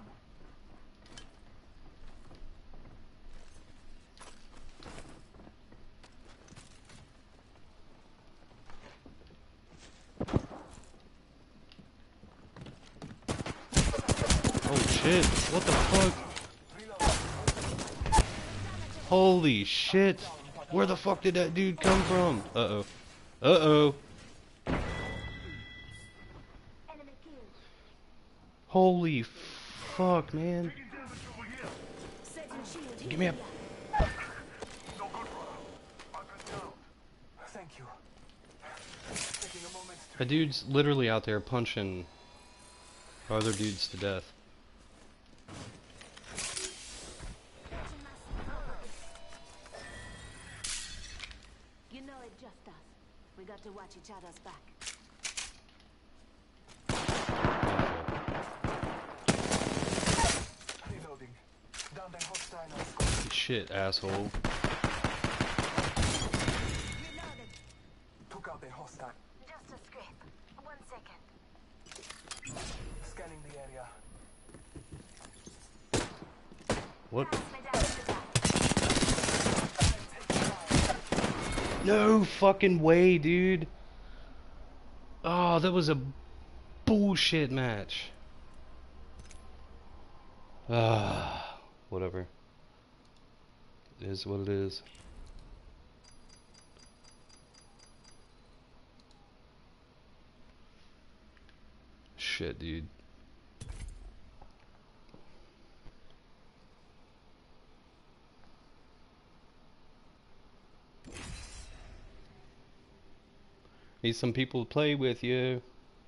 Oh shit, what the fuck? Holy shit. Where the fuck did that dude come from? Uh-oh. Uh-oh. Enemy killed. Holy fuck, man. Taking damage over here. Setting shield Give me a... No good, brother. I've been down. Thank you. Taking a moment to A dude's literally out there punching other dudes to death. You know it just us. We got to watch each other's back. reloading. Down the hostiles. Shit, asshole. Reloaded. Took out the hostile. Just a scrape. One second. Scanning the area. What? Pass me down to that. No fucking way, dude. Oh, that was a bullshit match. Ah, whatever. It is what it is. Shit, dude. Need some people to play with you.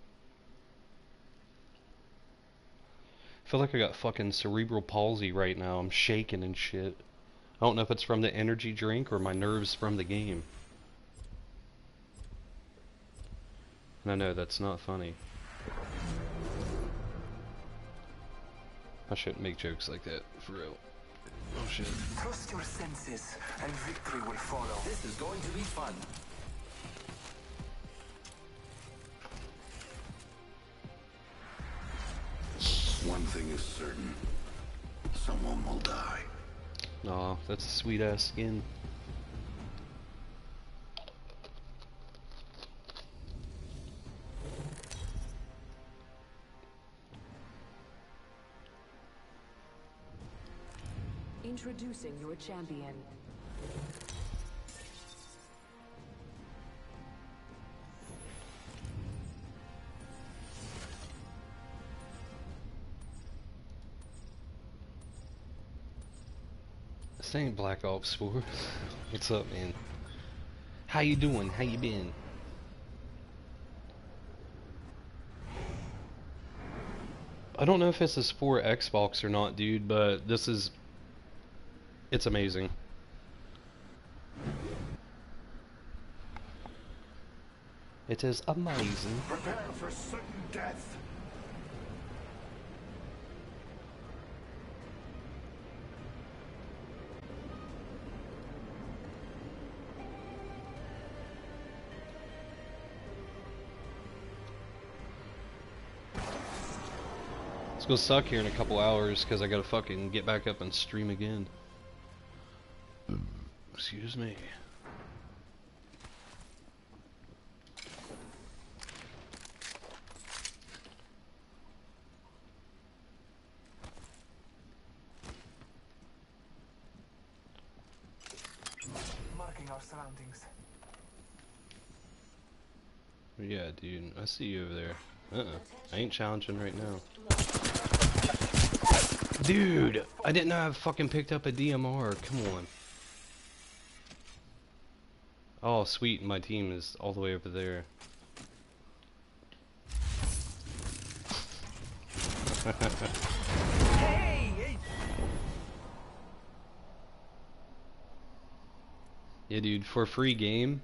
I feel like I got fucking cerebral palsy right now. I'm shaking and shit. I don't know if it's from the energy drink or my nerves from the game. And I know that's not funny. I shouldn't make jokes like that, for real. Oh shit. Trust your senses, and victory will follow. This is going to be fun. One thing is certain. Someone will die. Aw, that's a sweet ass skin. Introducing your champion. This ain't Black Ops four. What's up, man? How you doing? How you been? I don't know if this is for Xbox or not, dude, but this is... It's amazing. It is amazing. Prepare for sudden death. Let's gonna suck here in a couple hours because I gotta fucking get back up and stream again. Excuse me. Marking our surroundings. Yeah, dude, I see you over there. Uh-uh. I ain't challenging right now. Dude, I didn't know I fucking picked up a D M R. Come on. Oh, sweet, my team is all the way over there. Hey, hey. Yeah, dude, for a free game,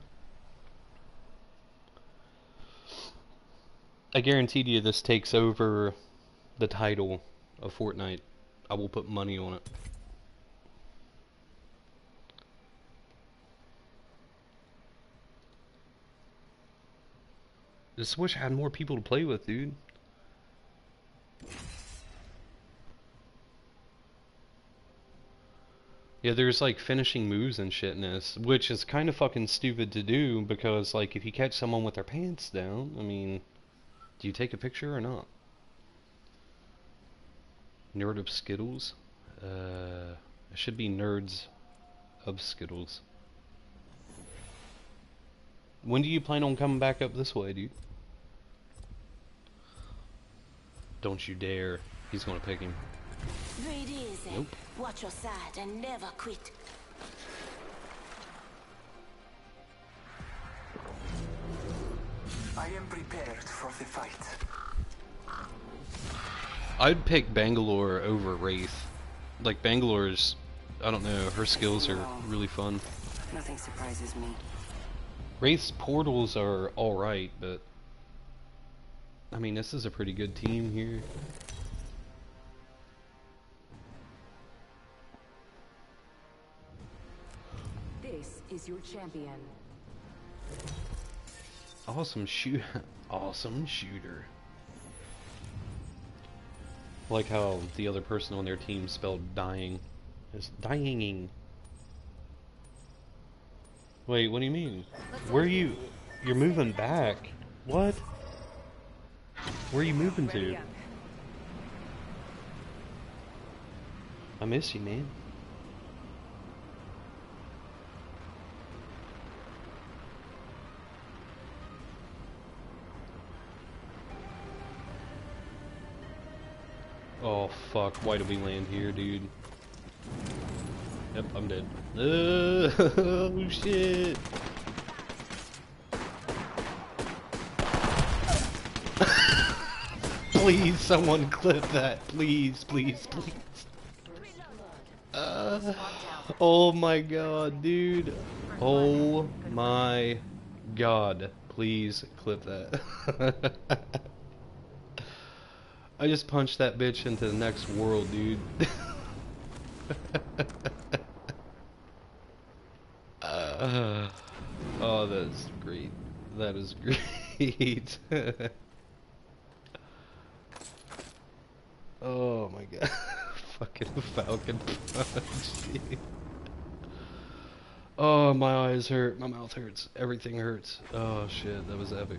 I guaranteed you this takes over the title of Fortnite. I will put money on it. Just wish I had more people to play with, dude. Yeah, there's like finishing moves and shit in this, which is kind of fucking stupid to do because, like, if you catch someone with their pants down, I mean, do you take a picture or not? Nerd of Skittles? Uh, it should be Nerds of Skittles. When do you plan on coming back up this way, dude? Don't you dare. He's gonna pick him. Breathe easy. Nope. Watch your side and never quit. I am prepared for the fight. I'd pick Bangalore over Wraith. Like, Bangalore's, I don't know, her skills are really fun. Nothing surprises me. Wraith's portals are alright, but I mean, this is a pretty good team here. This is your champion. Awesome shoot, awesome shooter. Like how the other person on their team spelled dying. It's dying. Wait, what do you mean? Where are you? You're moving back. What? Where are you moving to? I miss you, man. Oh fuck, why did we land here, dude? Yep, I'm dead. Oh shit! Please, someone clip that. Please, please, please. Uh, oh my god, dude. Oh my god. Please clip that. I just punched that bitch into the next world, dude. uh, oh, that's great. That is great. Oh my god. Fucking Falcon punch, dude. Oh, my eyes hurt. My mouth hurts. Everything hurts. Oh shit, that was epic.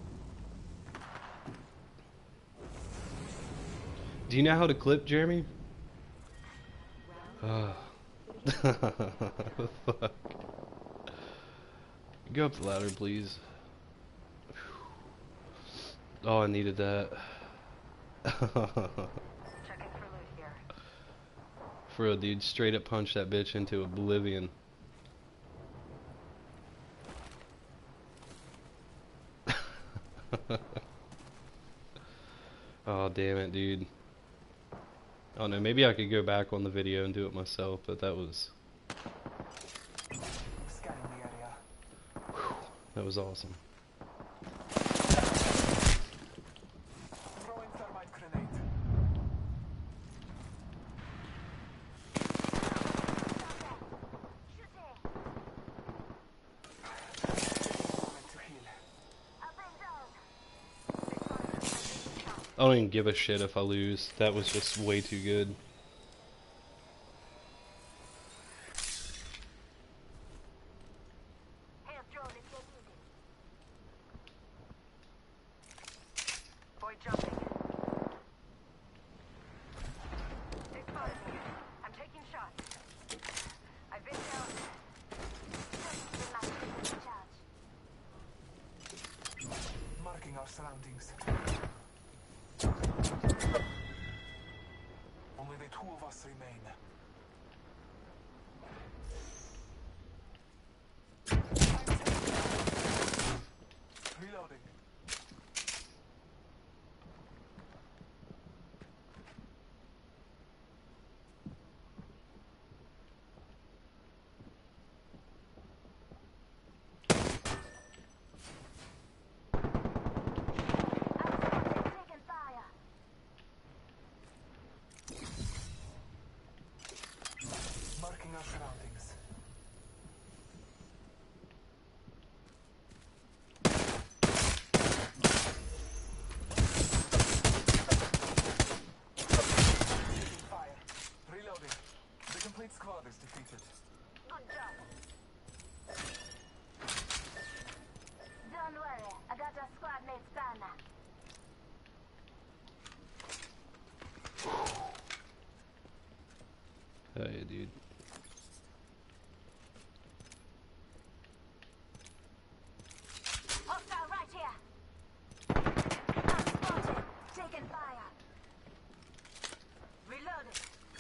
Do you know how to clip, Jeremy? Oh. Fuck. Go up the ladder, please. Oh, I needed that. Checking for loot here. For real, dude, straight up punch that bitch into oblivion. Oh, damn it, dude. Oh no, maybe I could go back on the video and do it myself, but that was... Scanning the area. Whew, that was awesome. Throwing thermite grenade. Moment to heal. Up and down. I don't even give a shit if I lose. That was just way too good. Here's drone if you need it. Boy jumping. They spotted me. I'm taking shots. I've been down. Just relax and recharge. Marking our surroundings. Only the two of us remain. Reloading. They're taking fire. Marking our surroundings. Taking fire. Reloading. The complete squad is defeated. Good job. Don't worry, I got our squad mate's banner. Hey, dude. Hostile right here. I'm spotted. Taking fire. Reloading.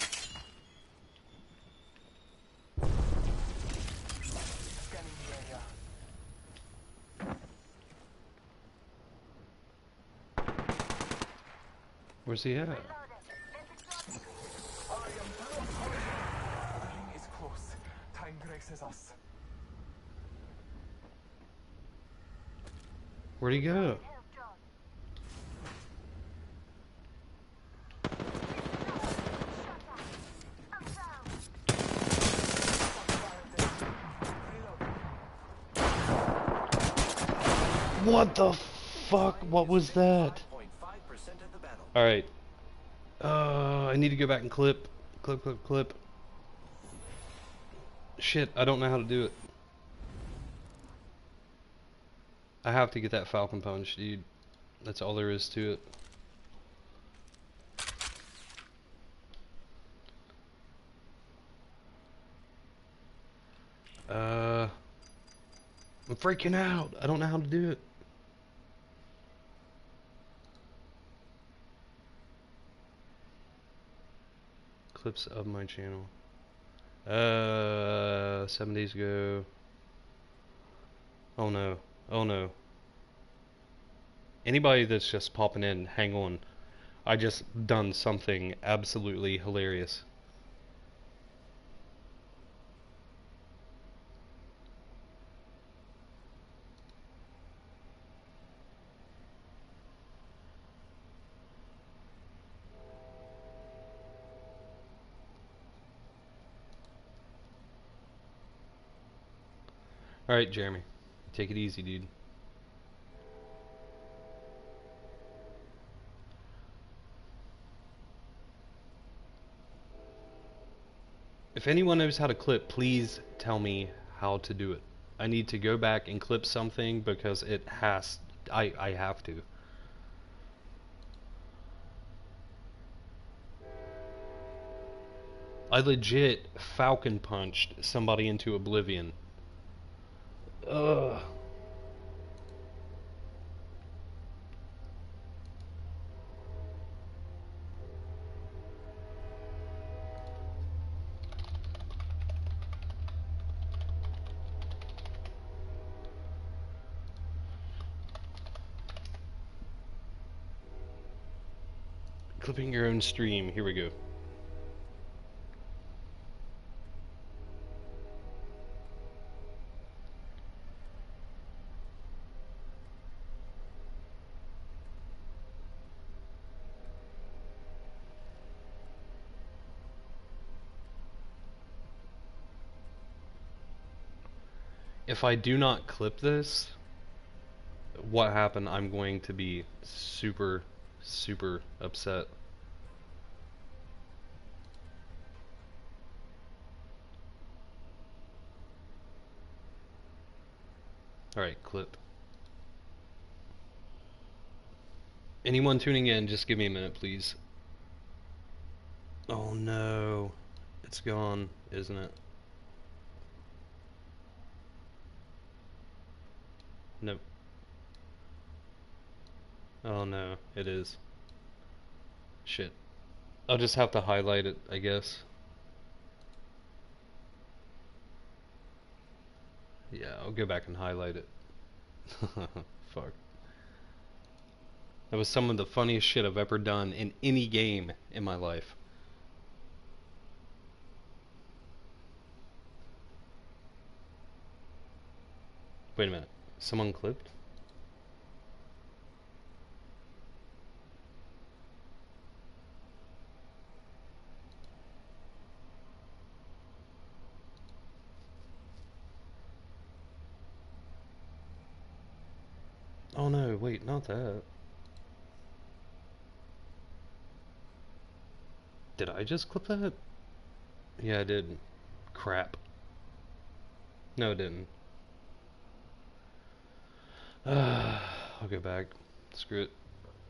Scanning the area. Where's he at? Reloaded. Let's explore. I am The ring is close. Time graces us. Where'd he go? Help drone. Shut up. I'm down. What the fuck? What was that? five point five percent of the battle. Alright. Uh, I need to go back and clip. Clip, clip, clip. Shit, I don't know how to do it. I have to get that Falcon Punch, dude. That's all there is to it. Uh, I'm freaking out. I don't know how to do it. Clips of my channel. Uh, seven days ago. Oh no. Oh no. Anybody that's just popping in, hang on. I just done something absolutely hilarious. Alright, Jeremy. Take it easy, dude. If anyone knows how to clip, please tell me how to do it. I need to go back and clip something because it has... I, I have to. I legit Falcon punched somebody into oblivion. Ugh. Clipping your own stream. Here we go. If I do not clip this, what happened, I'm going to be super, super upset. Alright, clip. Anyone tuning in, just give me a minute, please. Oh no. It's gone, isn't it? Nope. Oh no, it is. Shit. I'll just have to highlight it, I guess. Yeah, I'll go back and highlight it. Fuck. That was some of the funniest shit I've ever done in any game in my life. Wait a minute. Someone clipped? Oh no, wait, not that. Did I just clip that? Yeah, I did. Crap. No, it didn't. Uh, I'll go back. Screw it.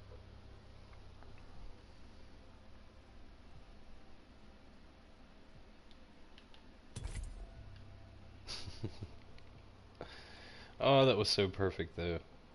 Oh, that was so perfect though.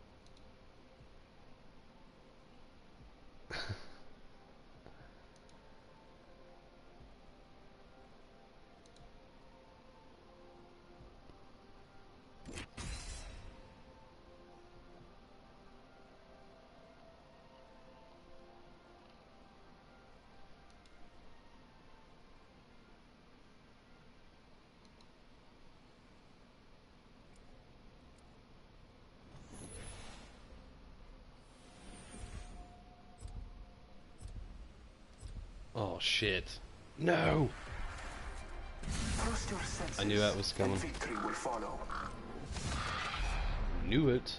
Oh shit. No! Trust your senses, I knew that was coming. and victory will follow. Knew it.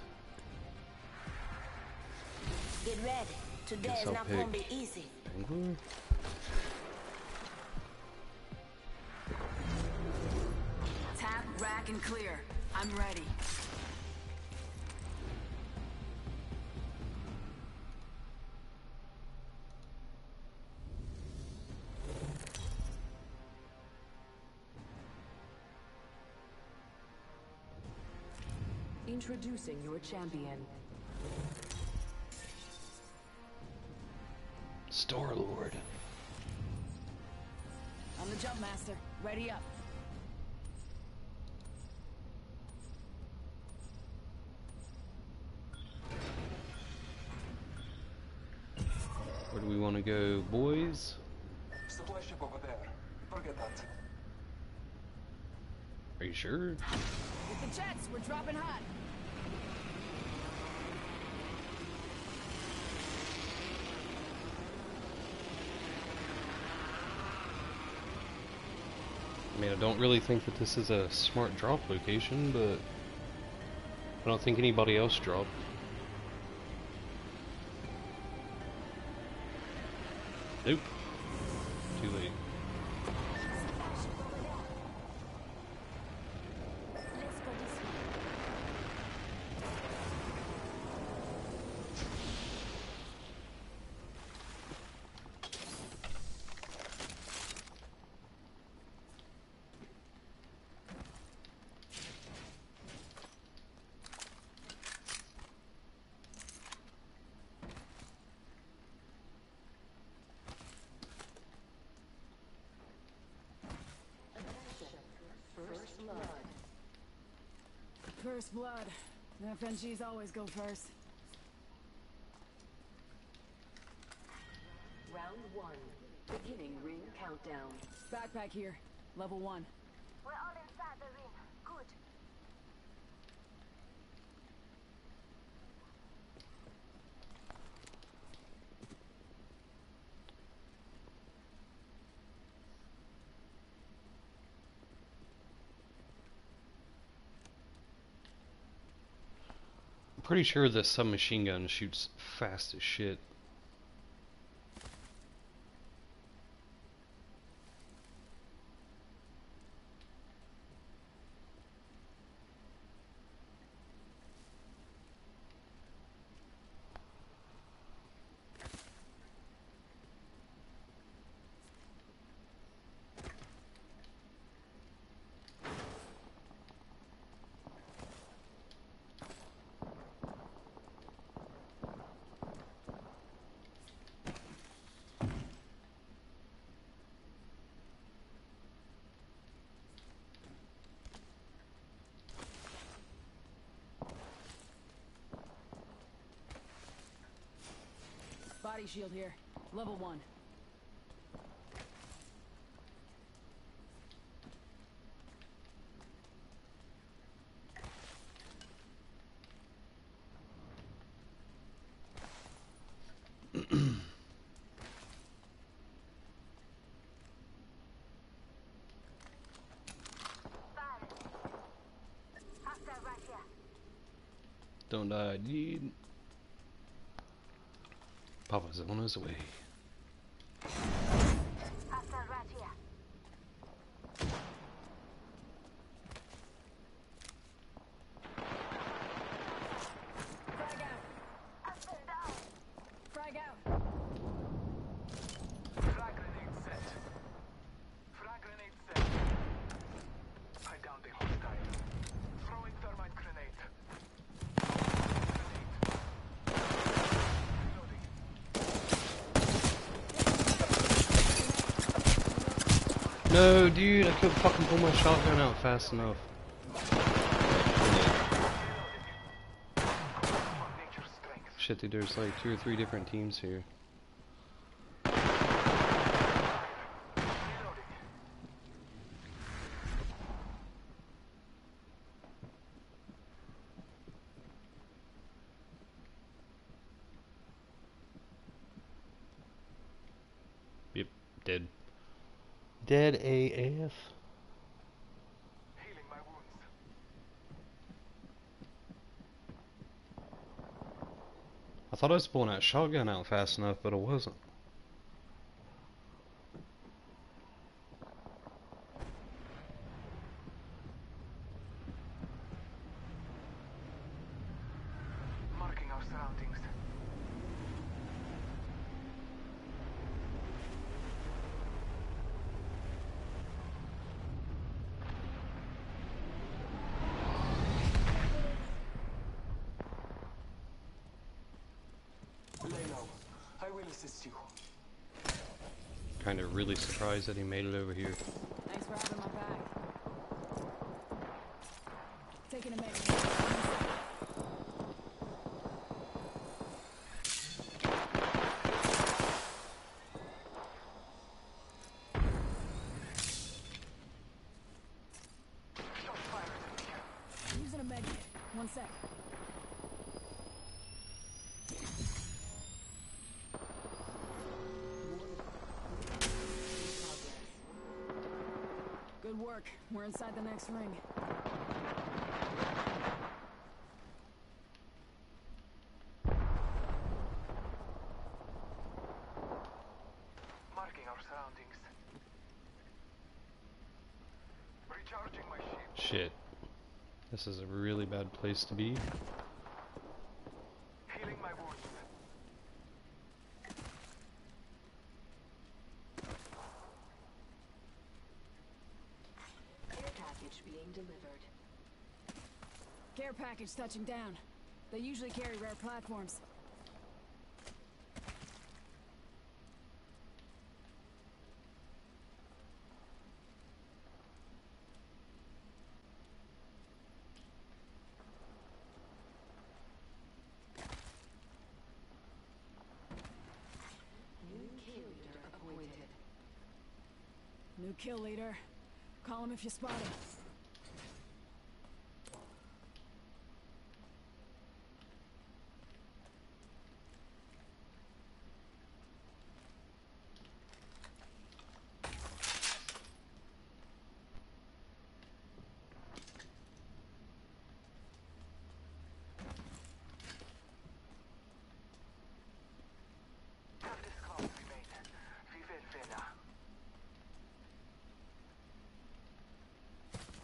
Get ready. Today Guess is I'll not gonna be pick easy. Penguin? Tap, rack, and clear. I'm ready. Introducing your champion. Star Lord. I'm the jump master. Ready up. Where do we want to go, boys? Supply ship over there. Forget that. Are you sure? With the jets, we're dropping hot. I mean, I don't really think that this is a smart drop location, but I don't think anybody else dropped. Nope. Too late. Let's go this way. First blood. First blood. F N Gs always go first. Round one. Beginning ring countdown. Backpack here. Level one. We're all inside the ring. Good. I'm pretty sure this submachine gun shoots fast as shit. body shield here. Level one. Hostile right here. Don't die, dude. Papa's on his way. Hostile right here. Frag out. Hostile down. Frag out. Frag grenade set. Frag grenade set. I downed a hostile. Throwing thermite grenade. Reloading. No, dude, I couldn't fucking pull my shotgun out fast enough. Nature's strength. Shit, dude, there's like two or three different teams here. Reloading. Yep, dead. Dead A F. Healing my wounds. I thought I was pulling that shotgun out fast enough, but it wasn't. Marking our surroundings. Lay low. I will assist you. Kind of really surprised that he made it over here. Thanks for having my back. Taking a minute. Shot fired at me. Using a med kit. One sec. Good work. We're inside the next ring. Marking our surroundings. Recharging my shield. Shit. This is a really bad place to be. Healing my wounds. Care package being delivered. Care package touching down. They usually carry rare platforms. New kill leader appointed. New kill leader. Call him if you spot him. Captain's claws remain. Vive el Vena.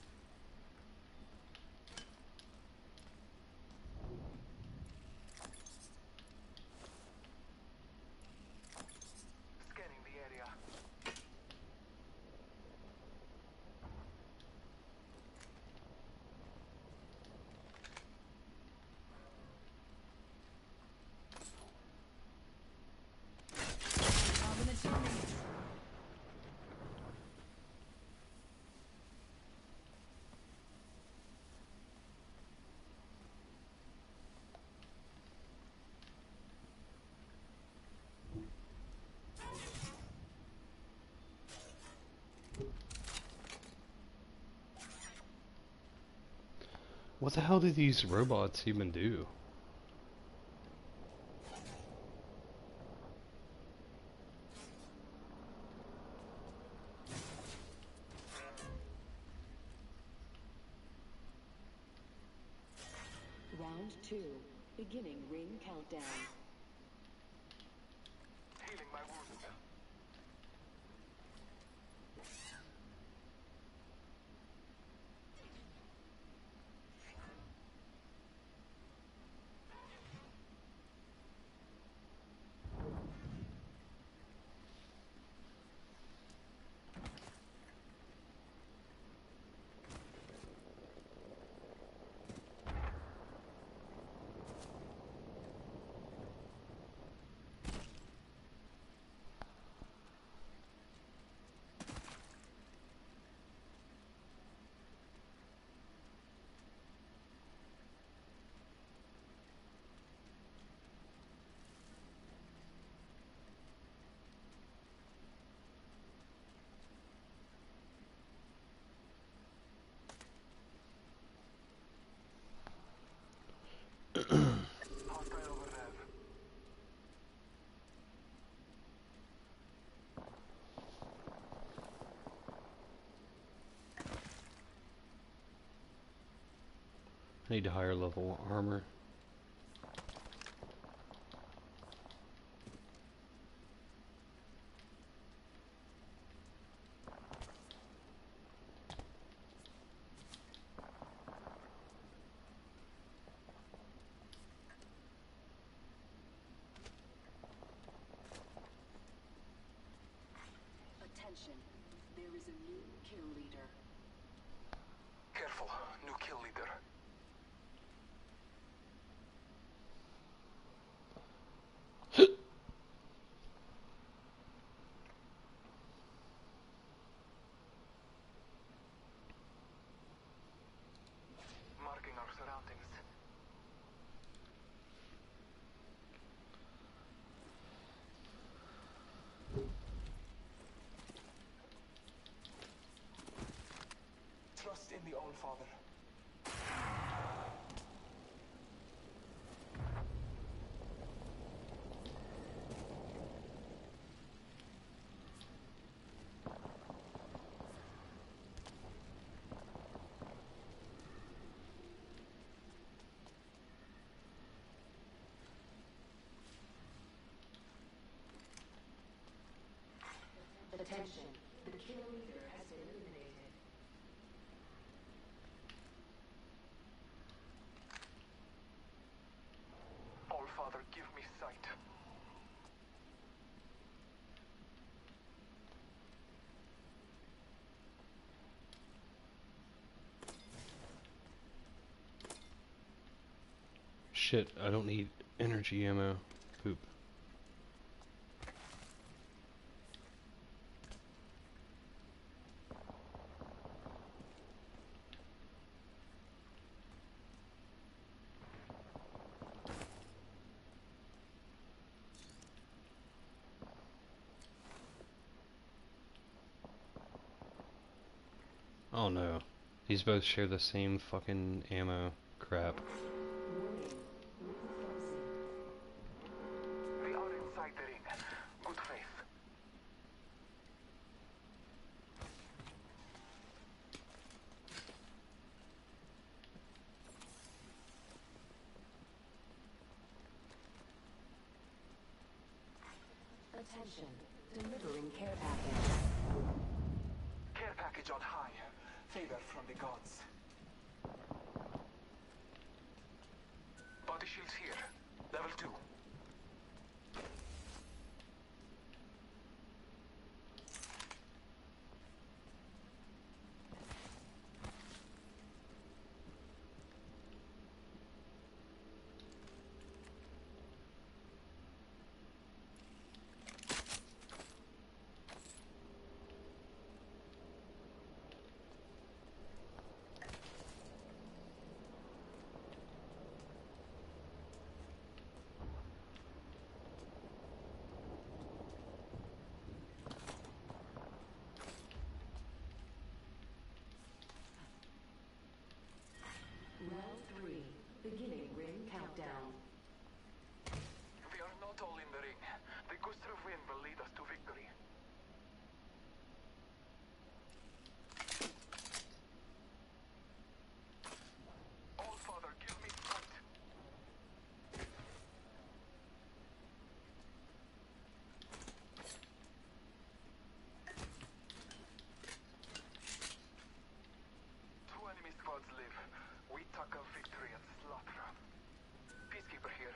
What the hell do these robots even do? Round two. Beginning ring countdown. Healing my wounds. Hostile over there. I need higher level armor. Attention. There is a new kill leader. Careful, new kill leader. Marking our surroundings. Trust in the All-Father. Attention. The kill leader has been eliminated. All-Father, give me sight. Shit, I don't need energy ammo. Poop. Oh no. These both share the same fucking ammo. Crap. We are inside the ring. Good faith. Attention. Delivering care package. Care package on high. Favor from the gods. Body shields here. Level two. squads live. We tackle victory and slaughter. Peacekeeper here.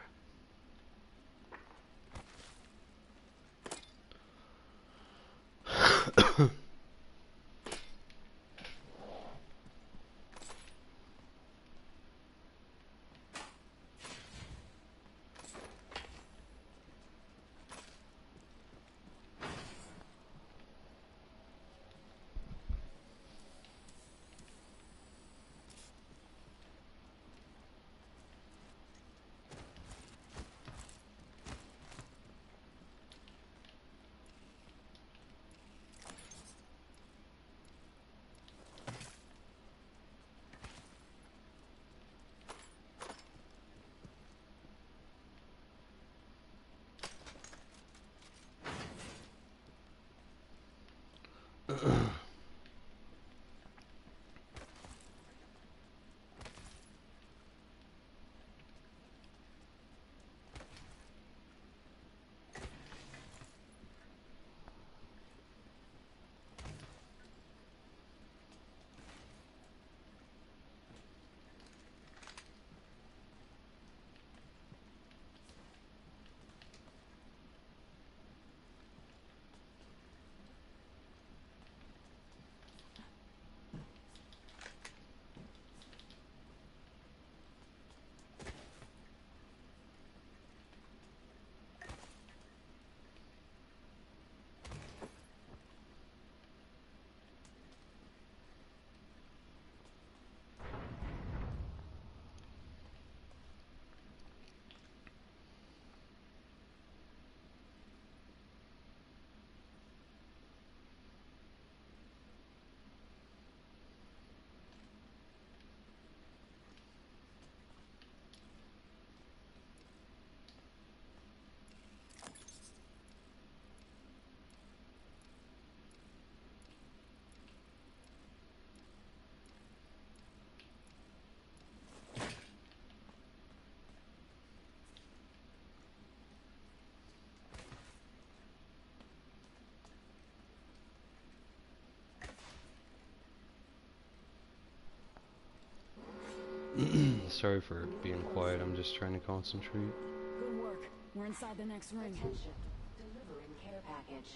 Sorry for being quiet, I'm just trying to concentrate. Good work. We're inside the next ring. Attention. Delivering care package.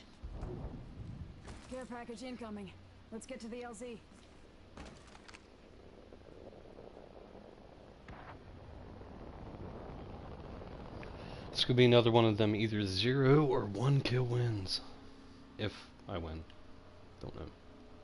Care package incoming. Let's get to the L Z. This could be another one of them, either zero or one kill wins. If I win. Don't know.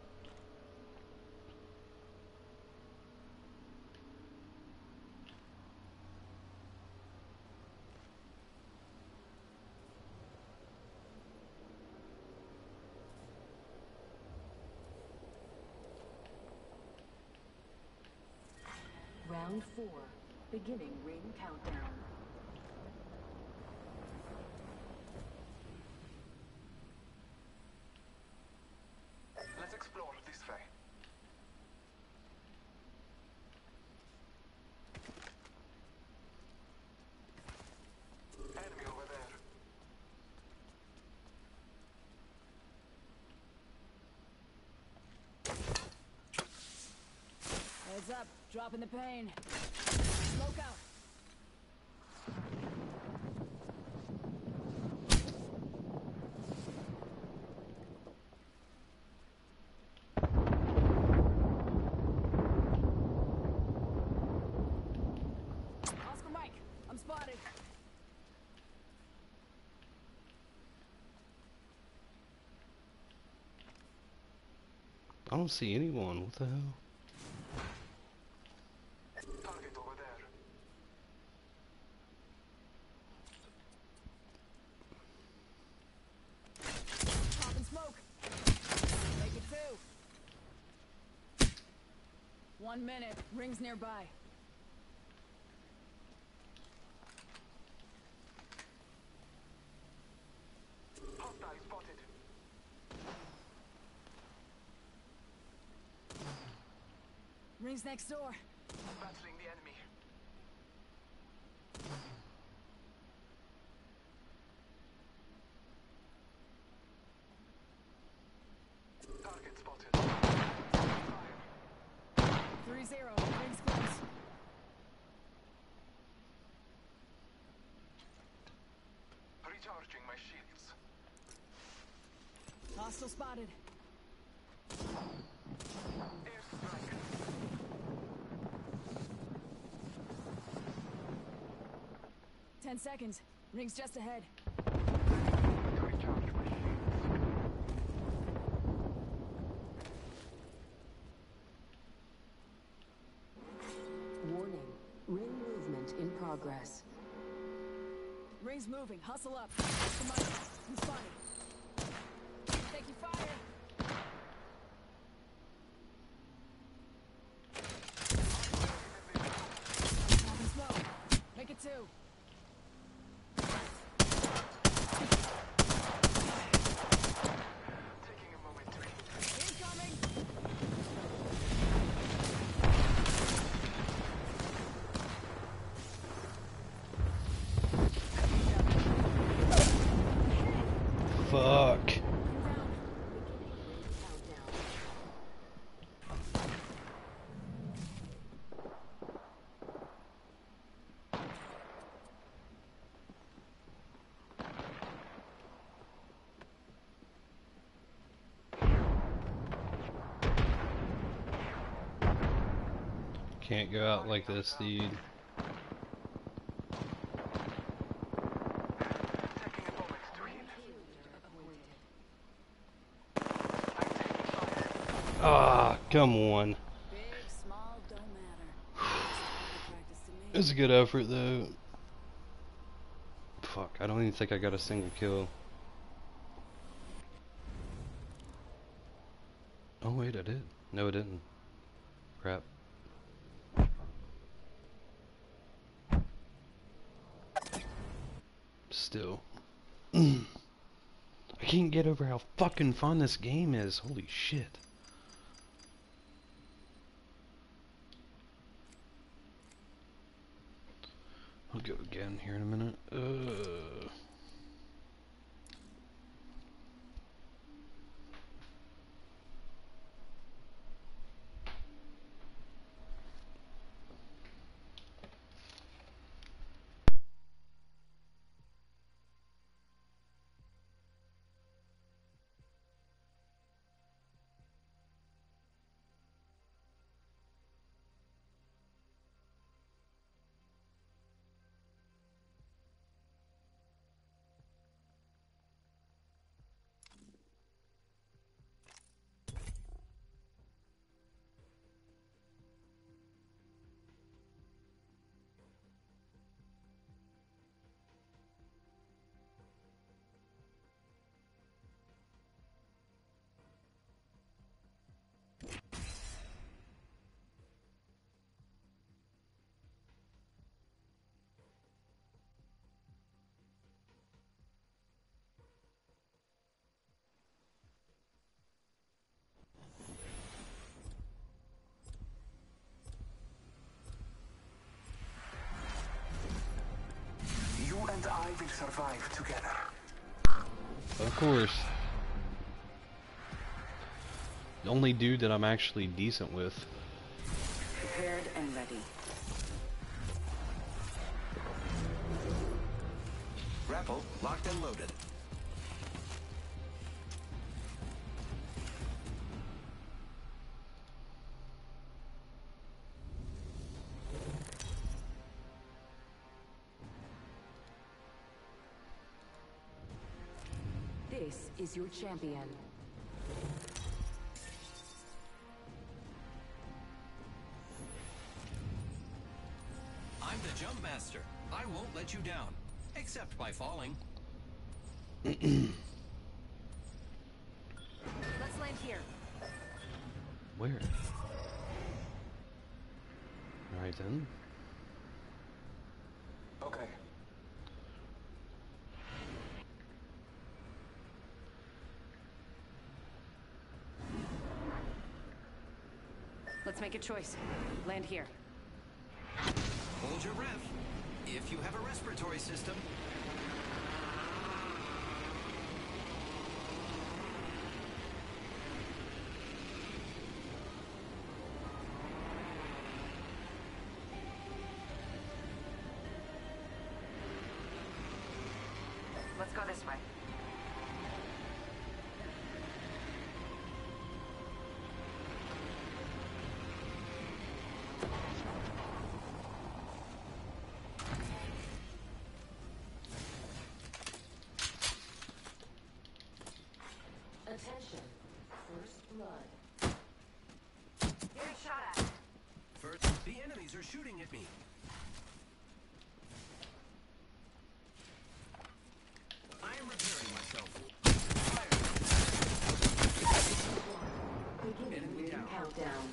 Round four. Beginning ring countdown. Let's explore this way. Enemy over there. Heads up. Dropping the pain. Smoke out. Oscar Mike, I'm spotted. I don't see anyone, what the hell? Target over there. Popping smoke. Make it two. One minute. Rings nearby. Hostile spotted. Rings next door. Battling the enemy. Target spotted. Fire. Three three zero. Rings close. Recharging my shields. Hostile spotted. Airstrike. Ten seconds. Rings just ahead. To recharge my shields. Warning. Ring movement in progress. Rings moving. Hustle up. Come on. I'm spotted. Taking fire. Having smoke. Make it two. Taking a moment to heal. Incoming. Fuck. Can't go out like this, dude. Taking a moment to heal. I'm taking fire. Ah, come on. Big, small, don't matter. Just practice to me. It was a good effort, though. Fuck, I don't even think I got a single kill. Oh, wait, I did. No, I didn't. Crap. Still. I can't get over how fucking fun this game is. Holy shit. I'll go again here in a minute. Uh. You and I will survive together. Of course. The only dude that I'm actually decent with. Prepared and ready. Grapple locked and loaded. This is your champion. I'm the jump master. I won't let you down. Except by falling. Let's land here. Where? Alright then. Okay. Let's make a choice. Land here. Hold your breath. If you have a respiratory system. blood. Getting shot at. First, the enemies are shooting at me. I am repairing myself. Fire! Beginning Enemy ring down. countdown.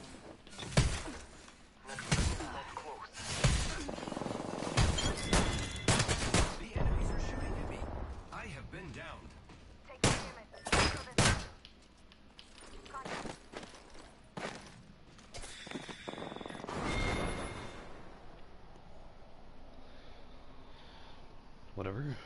The enemies are shooting at me. I have been downed. Take the image. Let's go this way. Contact. Whatever.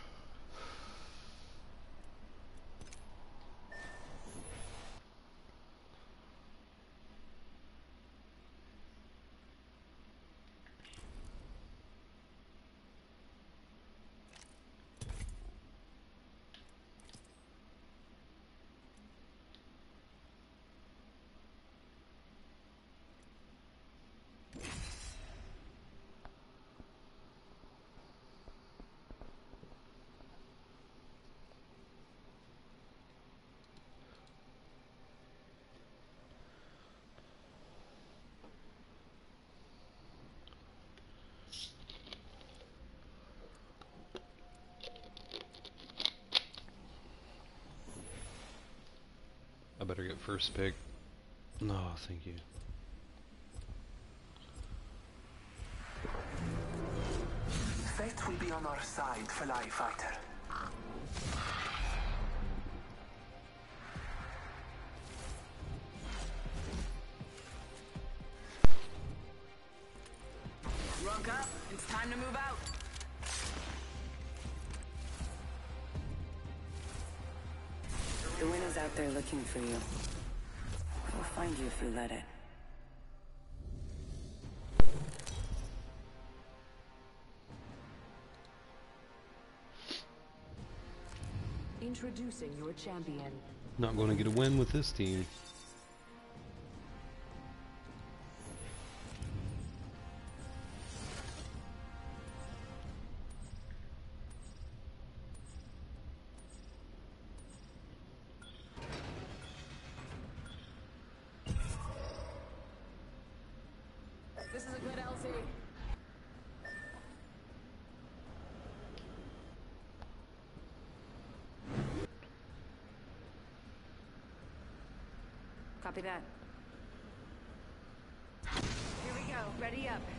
I better get first pick. No, thank you. Fate will be on our side, Fly Fighter. Drunk up. It's time to move out. The wind is out there looking for you. It will find you if you let it. Introducing your champion. Not going to get a win with this team. This is a good L C. Copy that. Here we go. Ready up.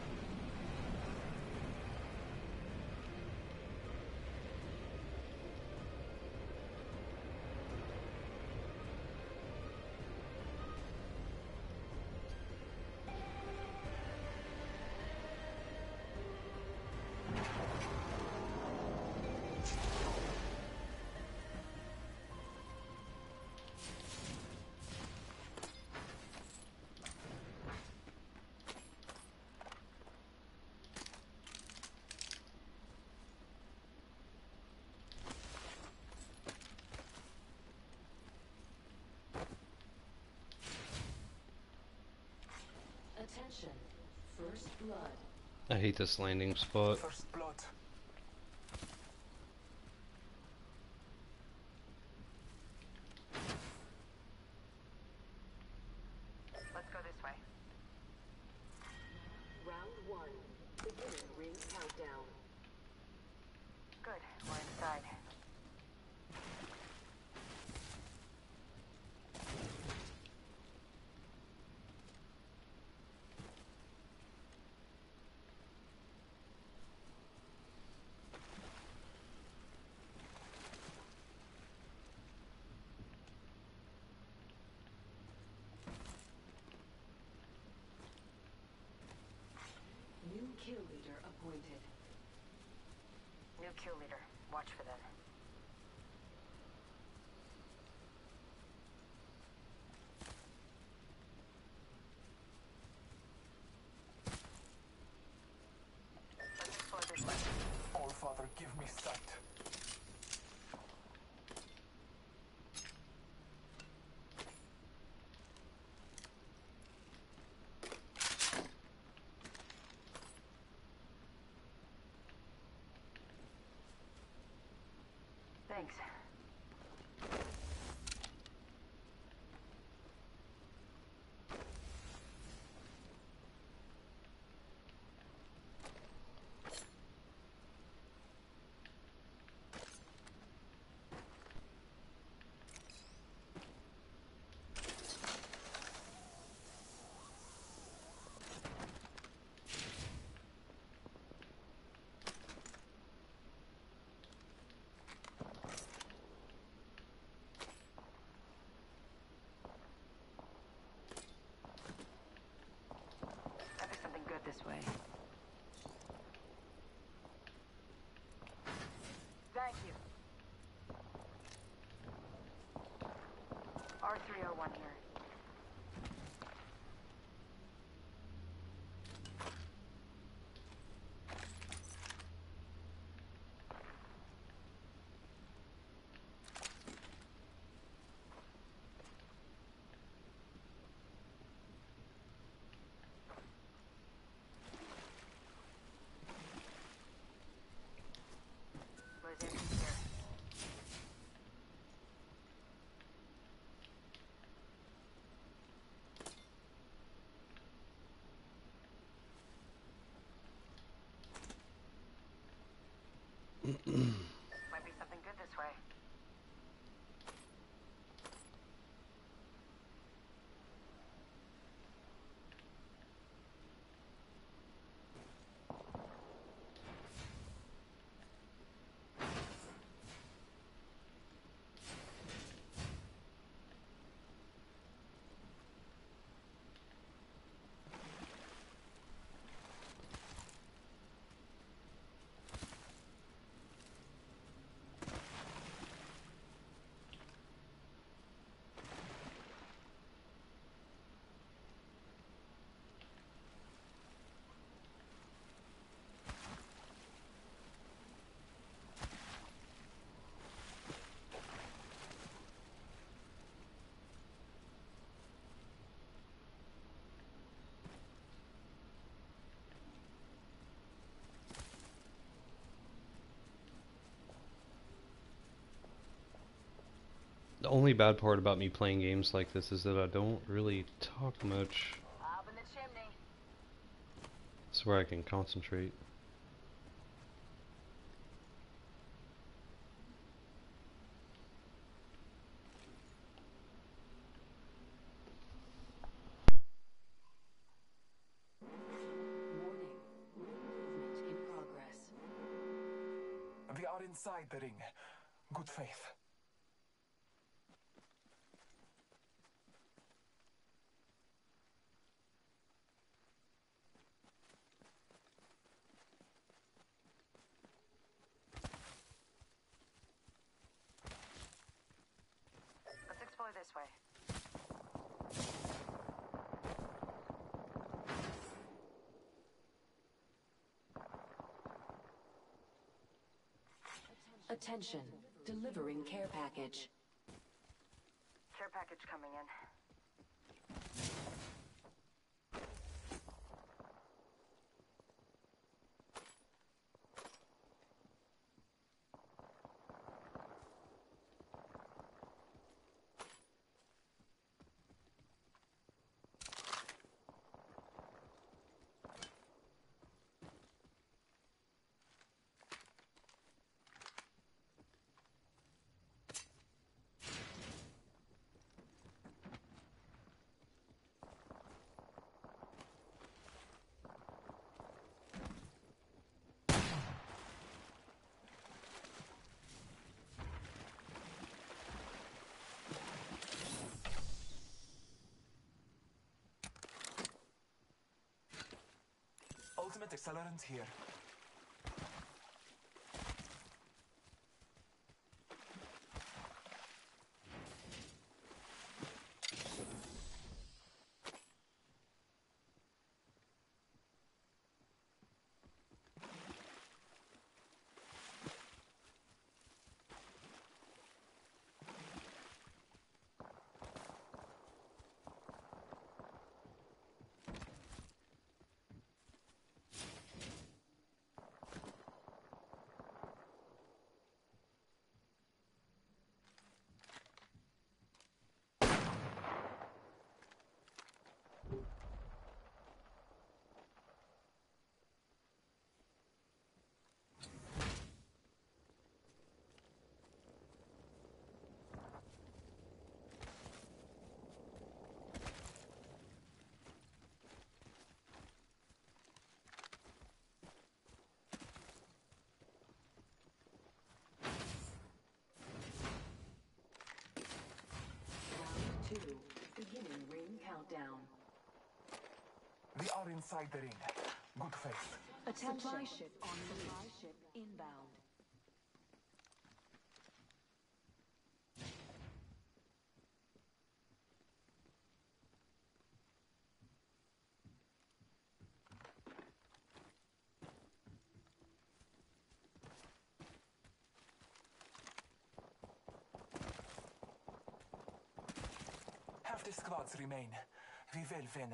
Attention. First blood. I hate this landing spot. First blood. Let's go this way. Round one. Beginning ring countdown. Good. We're inside. New kill leader appointed. New kill leader. Watch for them. Let's explore this way. All Father, give me sight. Thanks. This way. Thank you. R three oh one here. Was empty here. Might be something good this way. The only bad part about me playing games like this is that I don't really talk much. Up in the chimney. That's where I can concentrate. Warning. Movement in progress. We are inside the ring. Good faith. Let's explore this way. Attention. Delivering care package. Care package coming in. Ultimate accelerant here. Two. Beginning ring countdown. We are inside the ring. Good faith. Attention. Supply ship on supply ship inbound. Half the squads remain. We will win.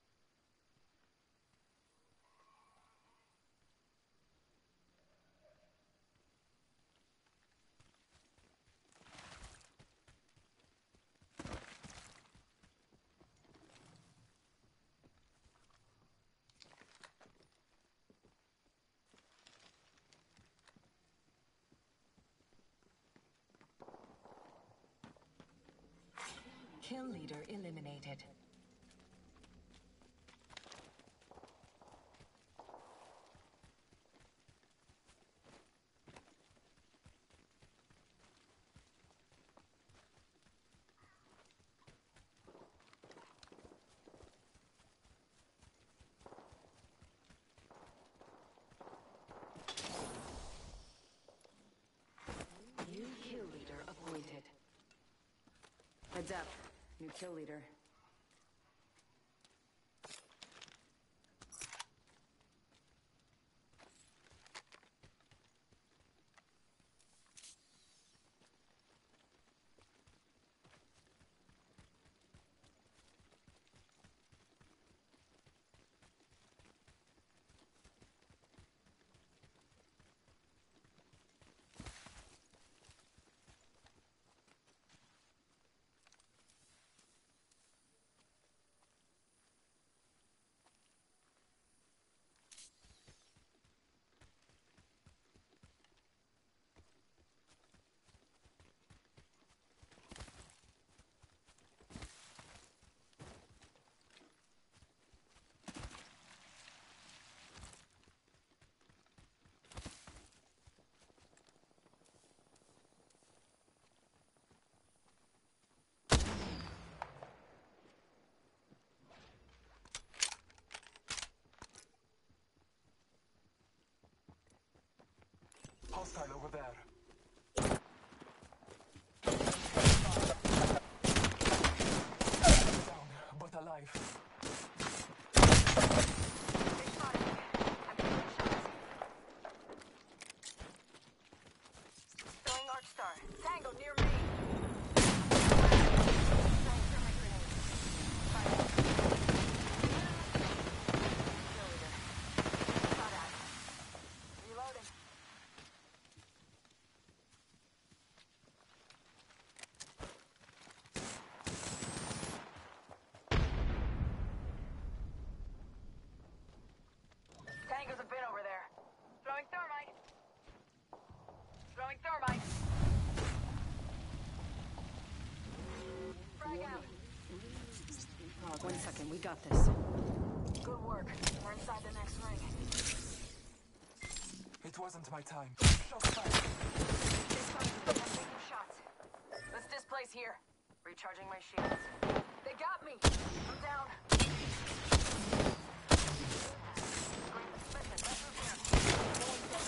Kill leader eliminated. New kill leader appointed. Heads up. New kill leader. Hostile over there. Down, but alive. They spotted me. I'm taking shots. Throwing Arc Star. Tango near me. Throwing thermite grenade. Fire. Kill leader. Shot at. Reloading. Tango's a bit over there. Throwing thermite. Throwing thermite. Frag out. One second, we got this. Good work. We're inside the next ring. It wasn't my time. Shots fired. This time, I'm taking shots. Let's displace here. Recharging my shields. They got me. I'm down. Listen, let's move here. No one's dead.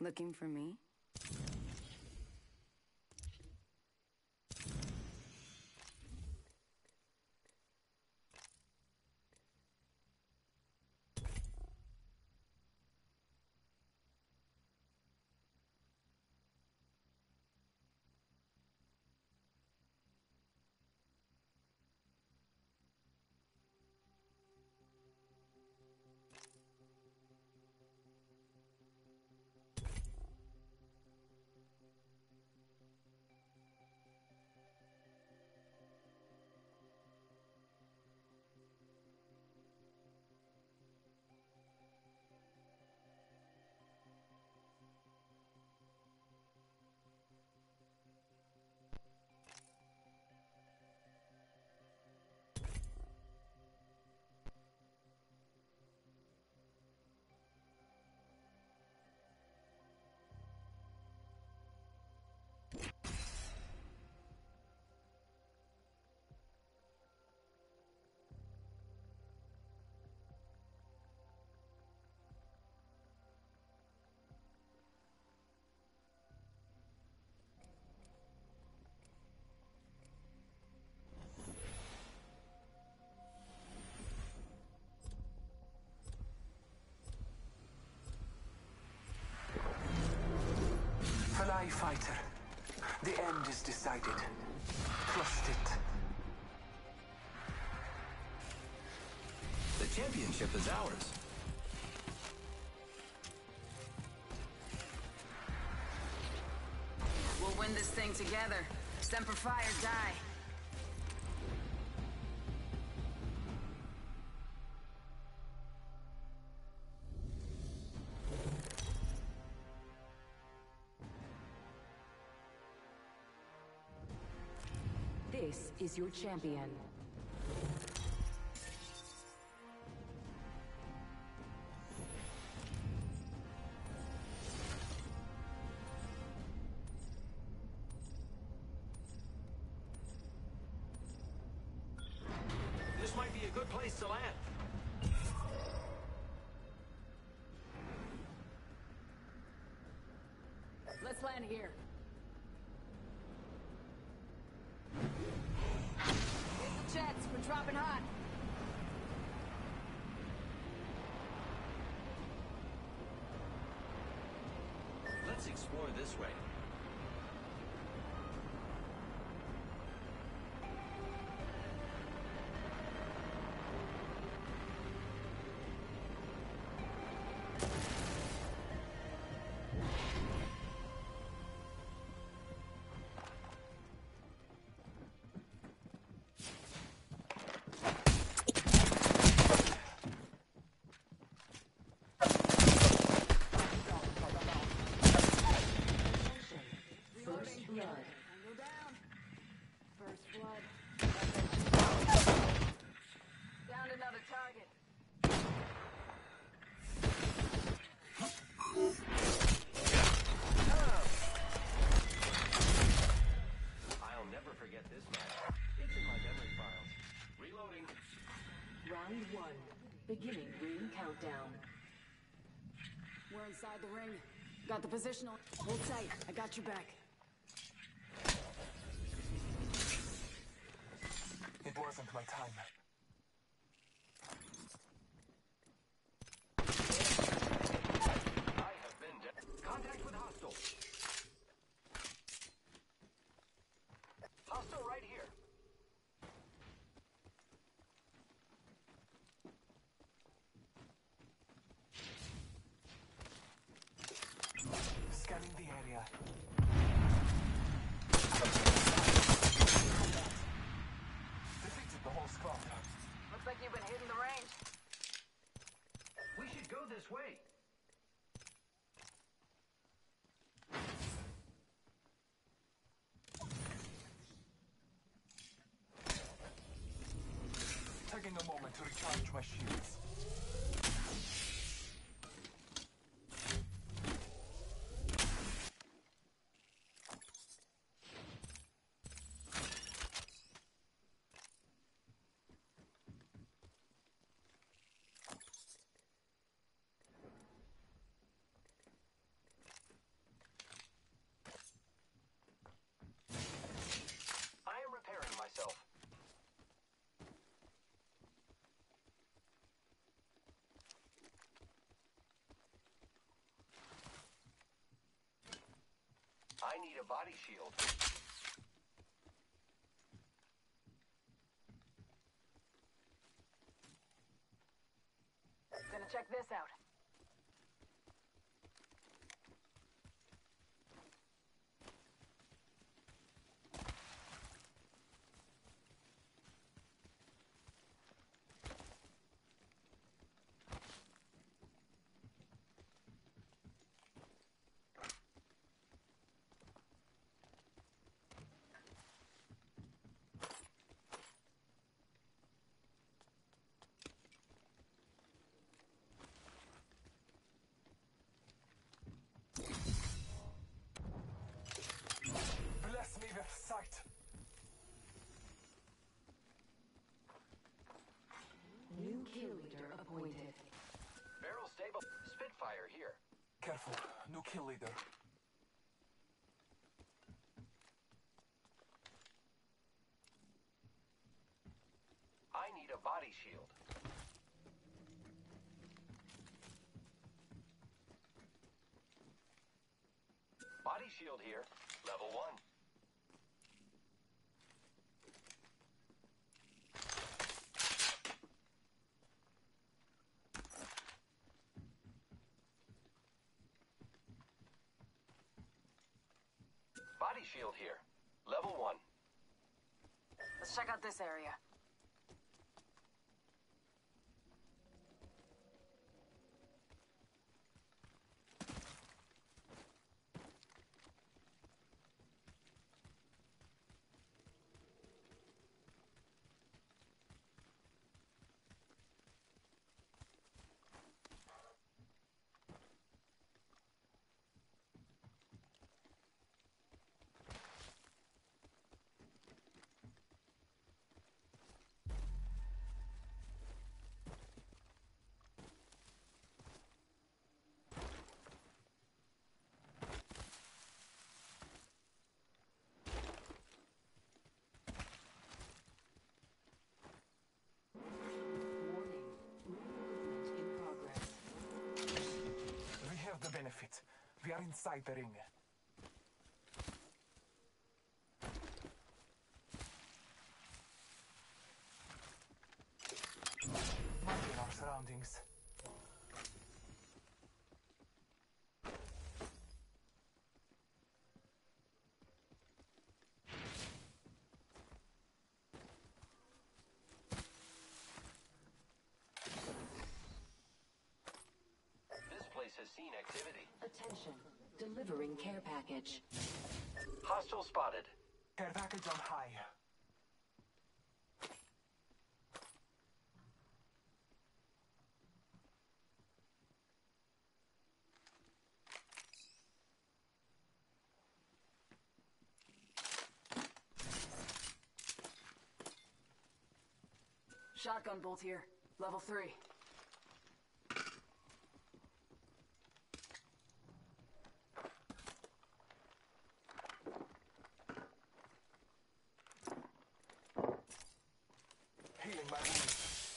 Looking for me? Fly fighter. The end is decided. Trust it. The championship is ours. We'll win this thing together. Semper Fi or die. This is your champion. This might be a good place to land. Let's land here. Hit the jets, we're dropping hot. Let's explore this way. First blood. Go down. First blood. Down another target. I'll never forget this match. It's in my memory files. Reloading. Round one. Beginning ring countdown. We're inside the ring. Got the positional. Hold tight. I got your back. It wasn't my time. I have been de- Contact with hostile. Hostile right here. Scanning the area. Defeated the whole squad. Looks like you've been hitting the range. We should go this way. Taking a moment to recharge my shields. I need a body shield. Gonna check this out. Bless me with sight. New kill leader appointed. Barrel stable. Spitfire here. Careful, new kill leader. I need a body shield. Body shield here. Level one. Body shield here. Level one. Let's check out this area. Warning. Movement in progress. We have the benefit. We are inside the ring. Mind our surroundings. This place has seen activity. Attention. Delivering care package. Hostile spotted. Care package on high. Shotgun bolt here. Level three. Healing my wounds.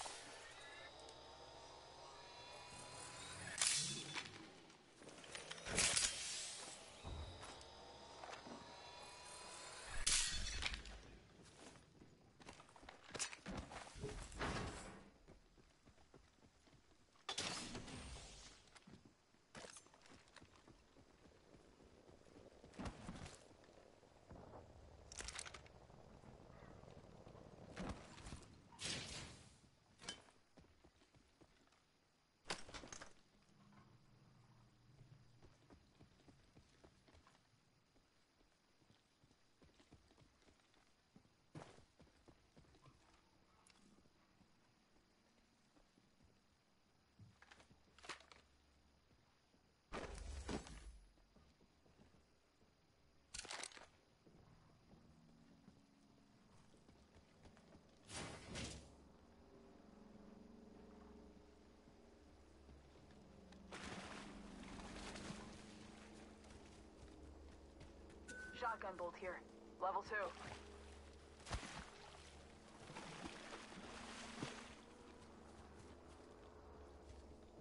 Shotgun bolt here. Level two.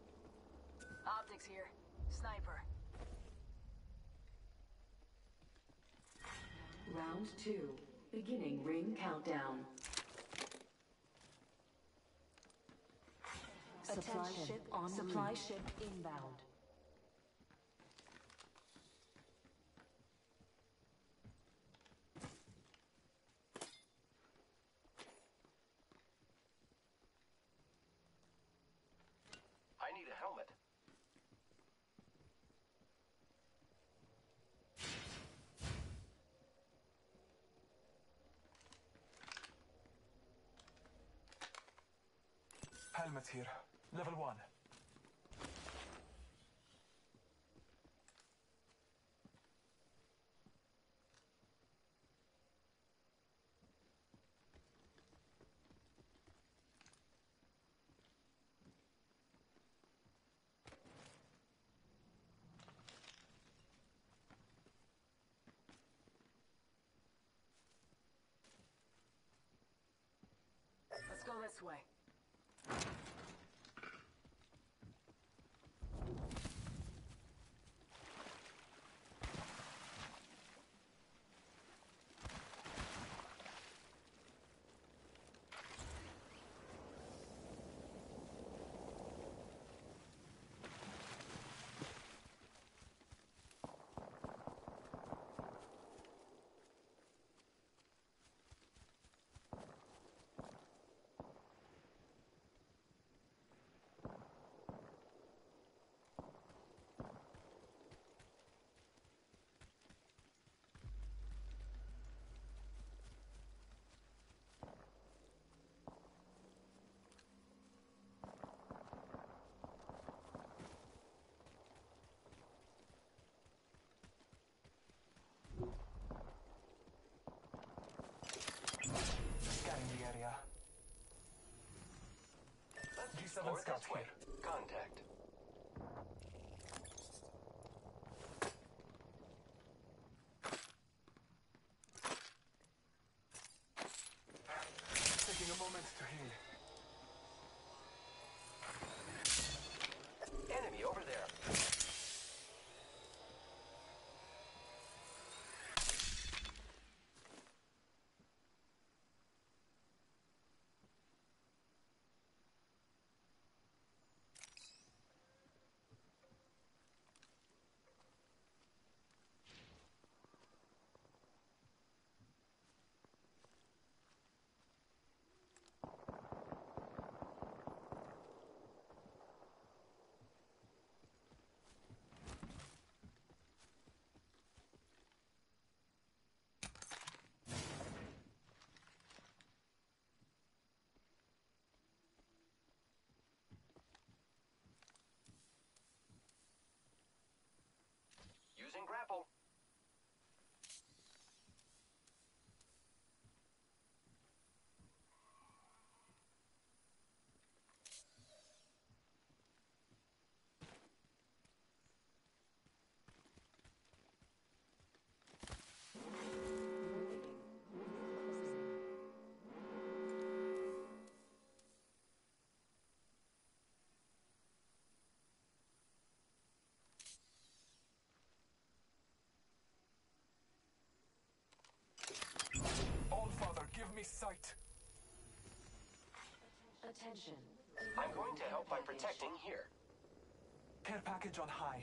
Optics here. Sniper. Round two. Beginning ring countdown. Supply ship on Supply ship inbound. I need a helmet. Helmet here. Level one. Let's go this way. Scanning the area. Let's G seven explore Scout this way. here. Contact. Taking a moment to heal. Enemy over there. Using grapple. All Father, give me sight. Attention. I'm going to help by protecting here. Care package on high.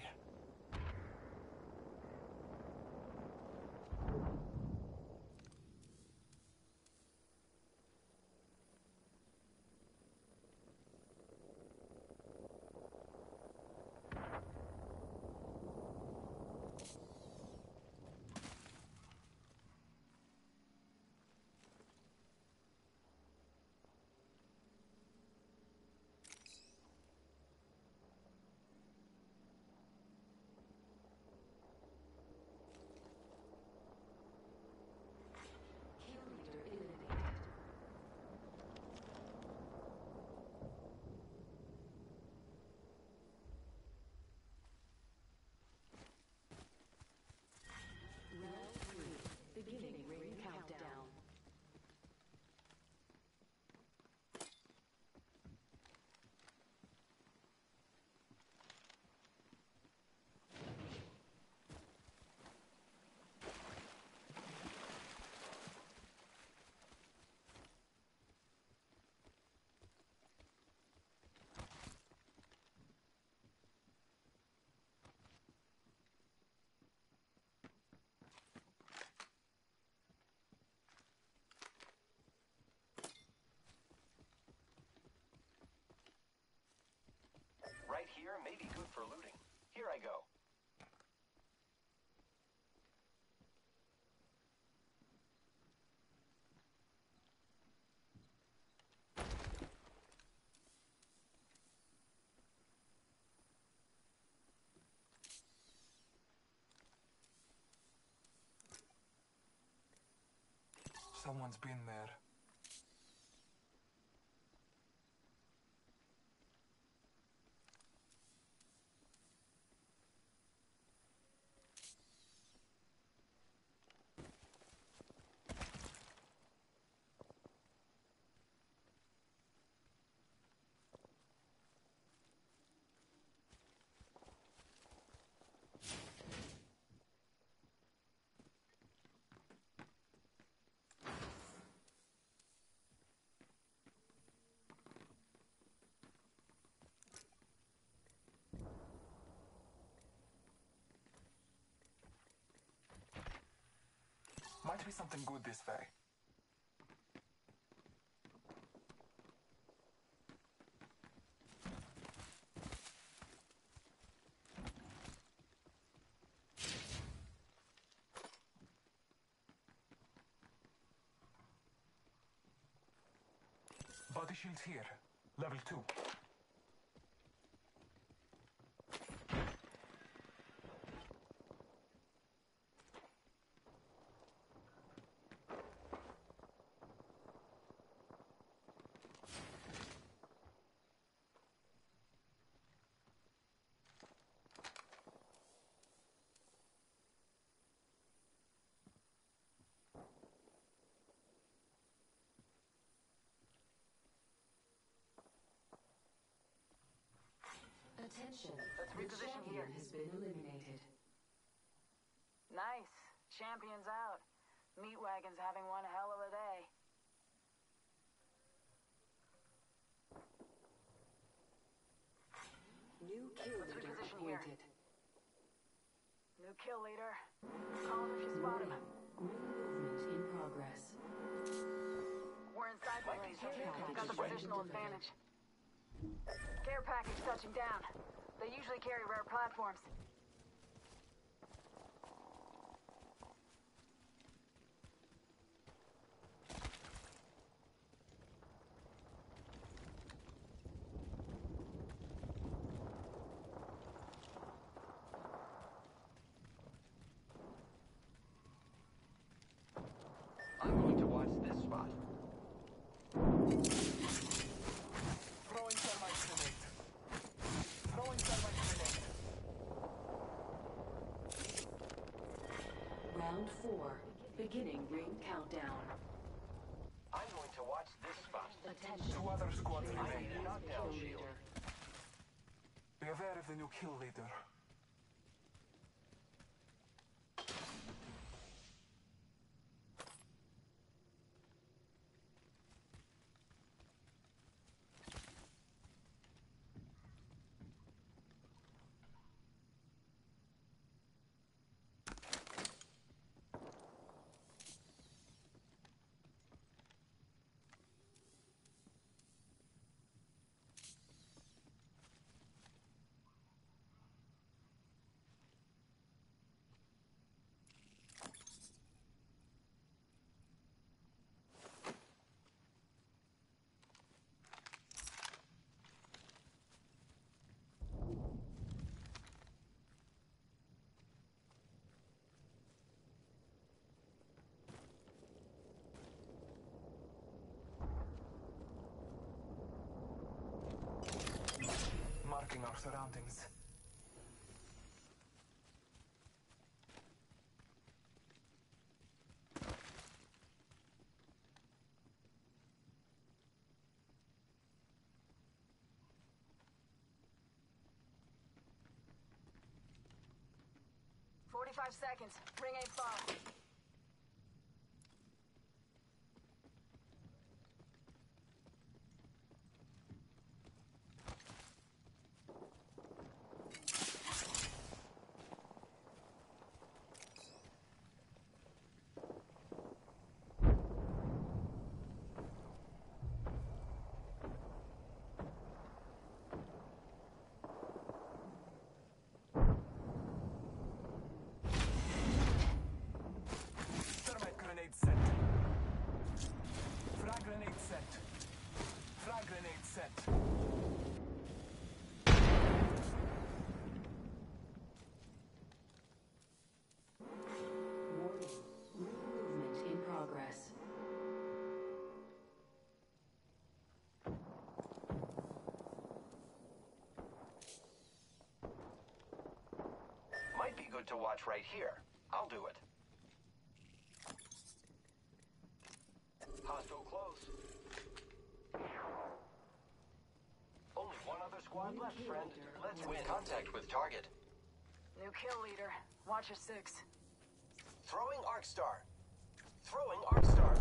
may be good for looting. Here I go. Someone's been there. Might be something good this way. Body shields here. Level two. Attention. Let's The reposition champion here. has been eliminated. Nice. Champion's out. Meat Wagon's having one hell of a day. New kill Let's leader reposition here. appointed. New kill leader. Call him if you spot him. Ring movement in progress. We're inside the Might be ring. something Care We've got the package positional delivered. advantage. Care package touching down. They usually carry rare platforms. I'm going to watch this spot. Throwing thermite grenade. Throwing thermite grenade. Round four. Beginning ring countdown. I'm going to watch this spot. Attention. Two other squads I remain. need a knockdown Kill shield. leader. Be aware of the new kill leader. Marking our surroundings. Forty-five seconds. Ring ain't far. good to watch right here. I'll do it. Hostile close. Only one other squad left, friend. Let's win. Contact with target. New kill leader. Watch your six. Throwing Arcstar. Throwing Arcstar.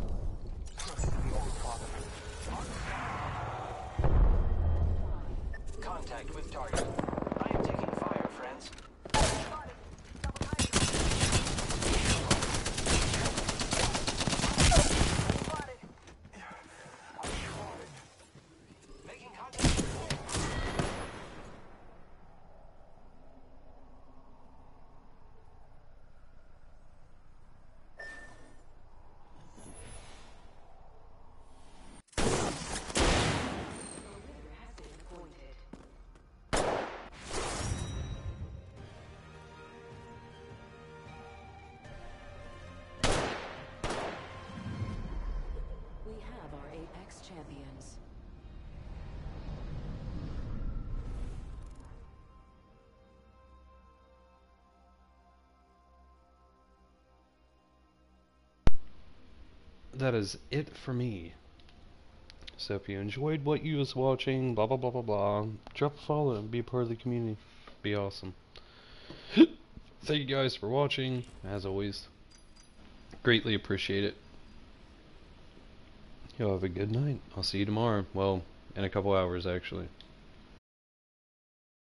Contact with target. I am taking fire, friends. Spotted. Double time. Spotted. Making contact. We have our Apex champions. That is it for me. So if you enjoyed what you was watching, blah blah blah blah blah, drop a follow and be a part of the community. Be awesome. Thank you guys for watching, as always. Greatly appreciate it. Y'all have a good night. I'll see you tomorrow. Well, in a couple hours actually.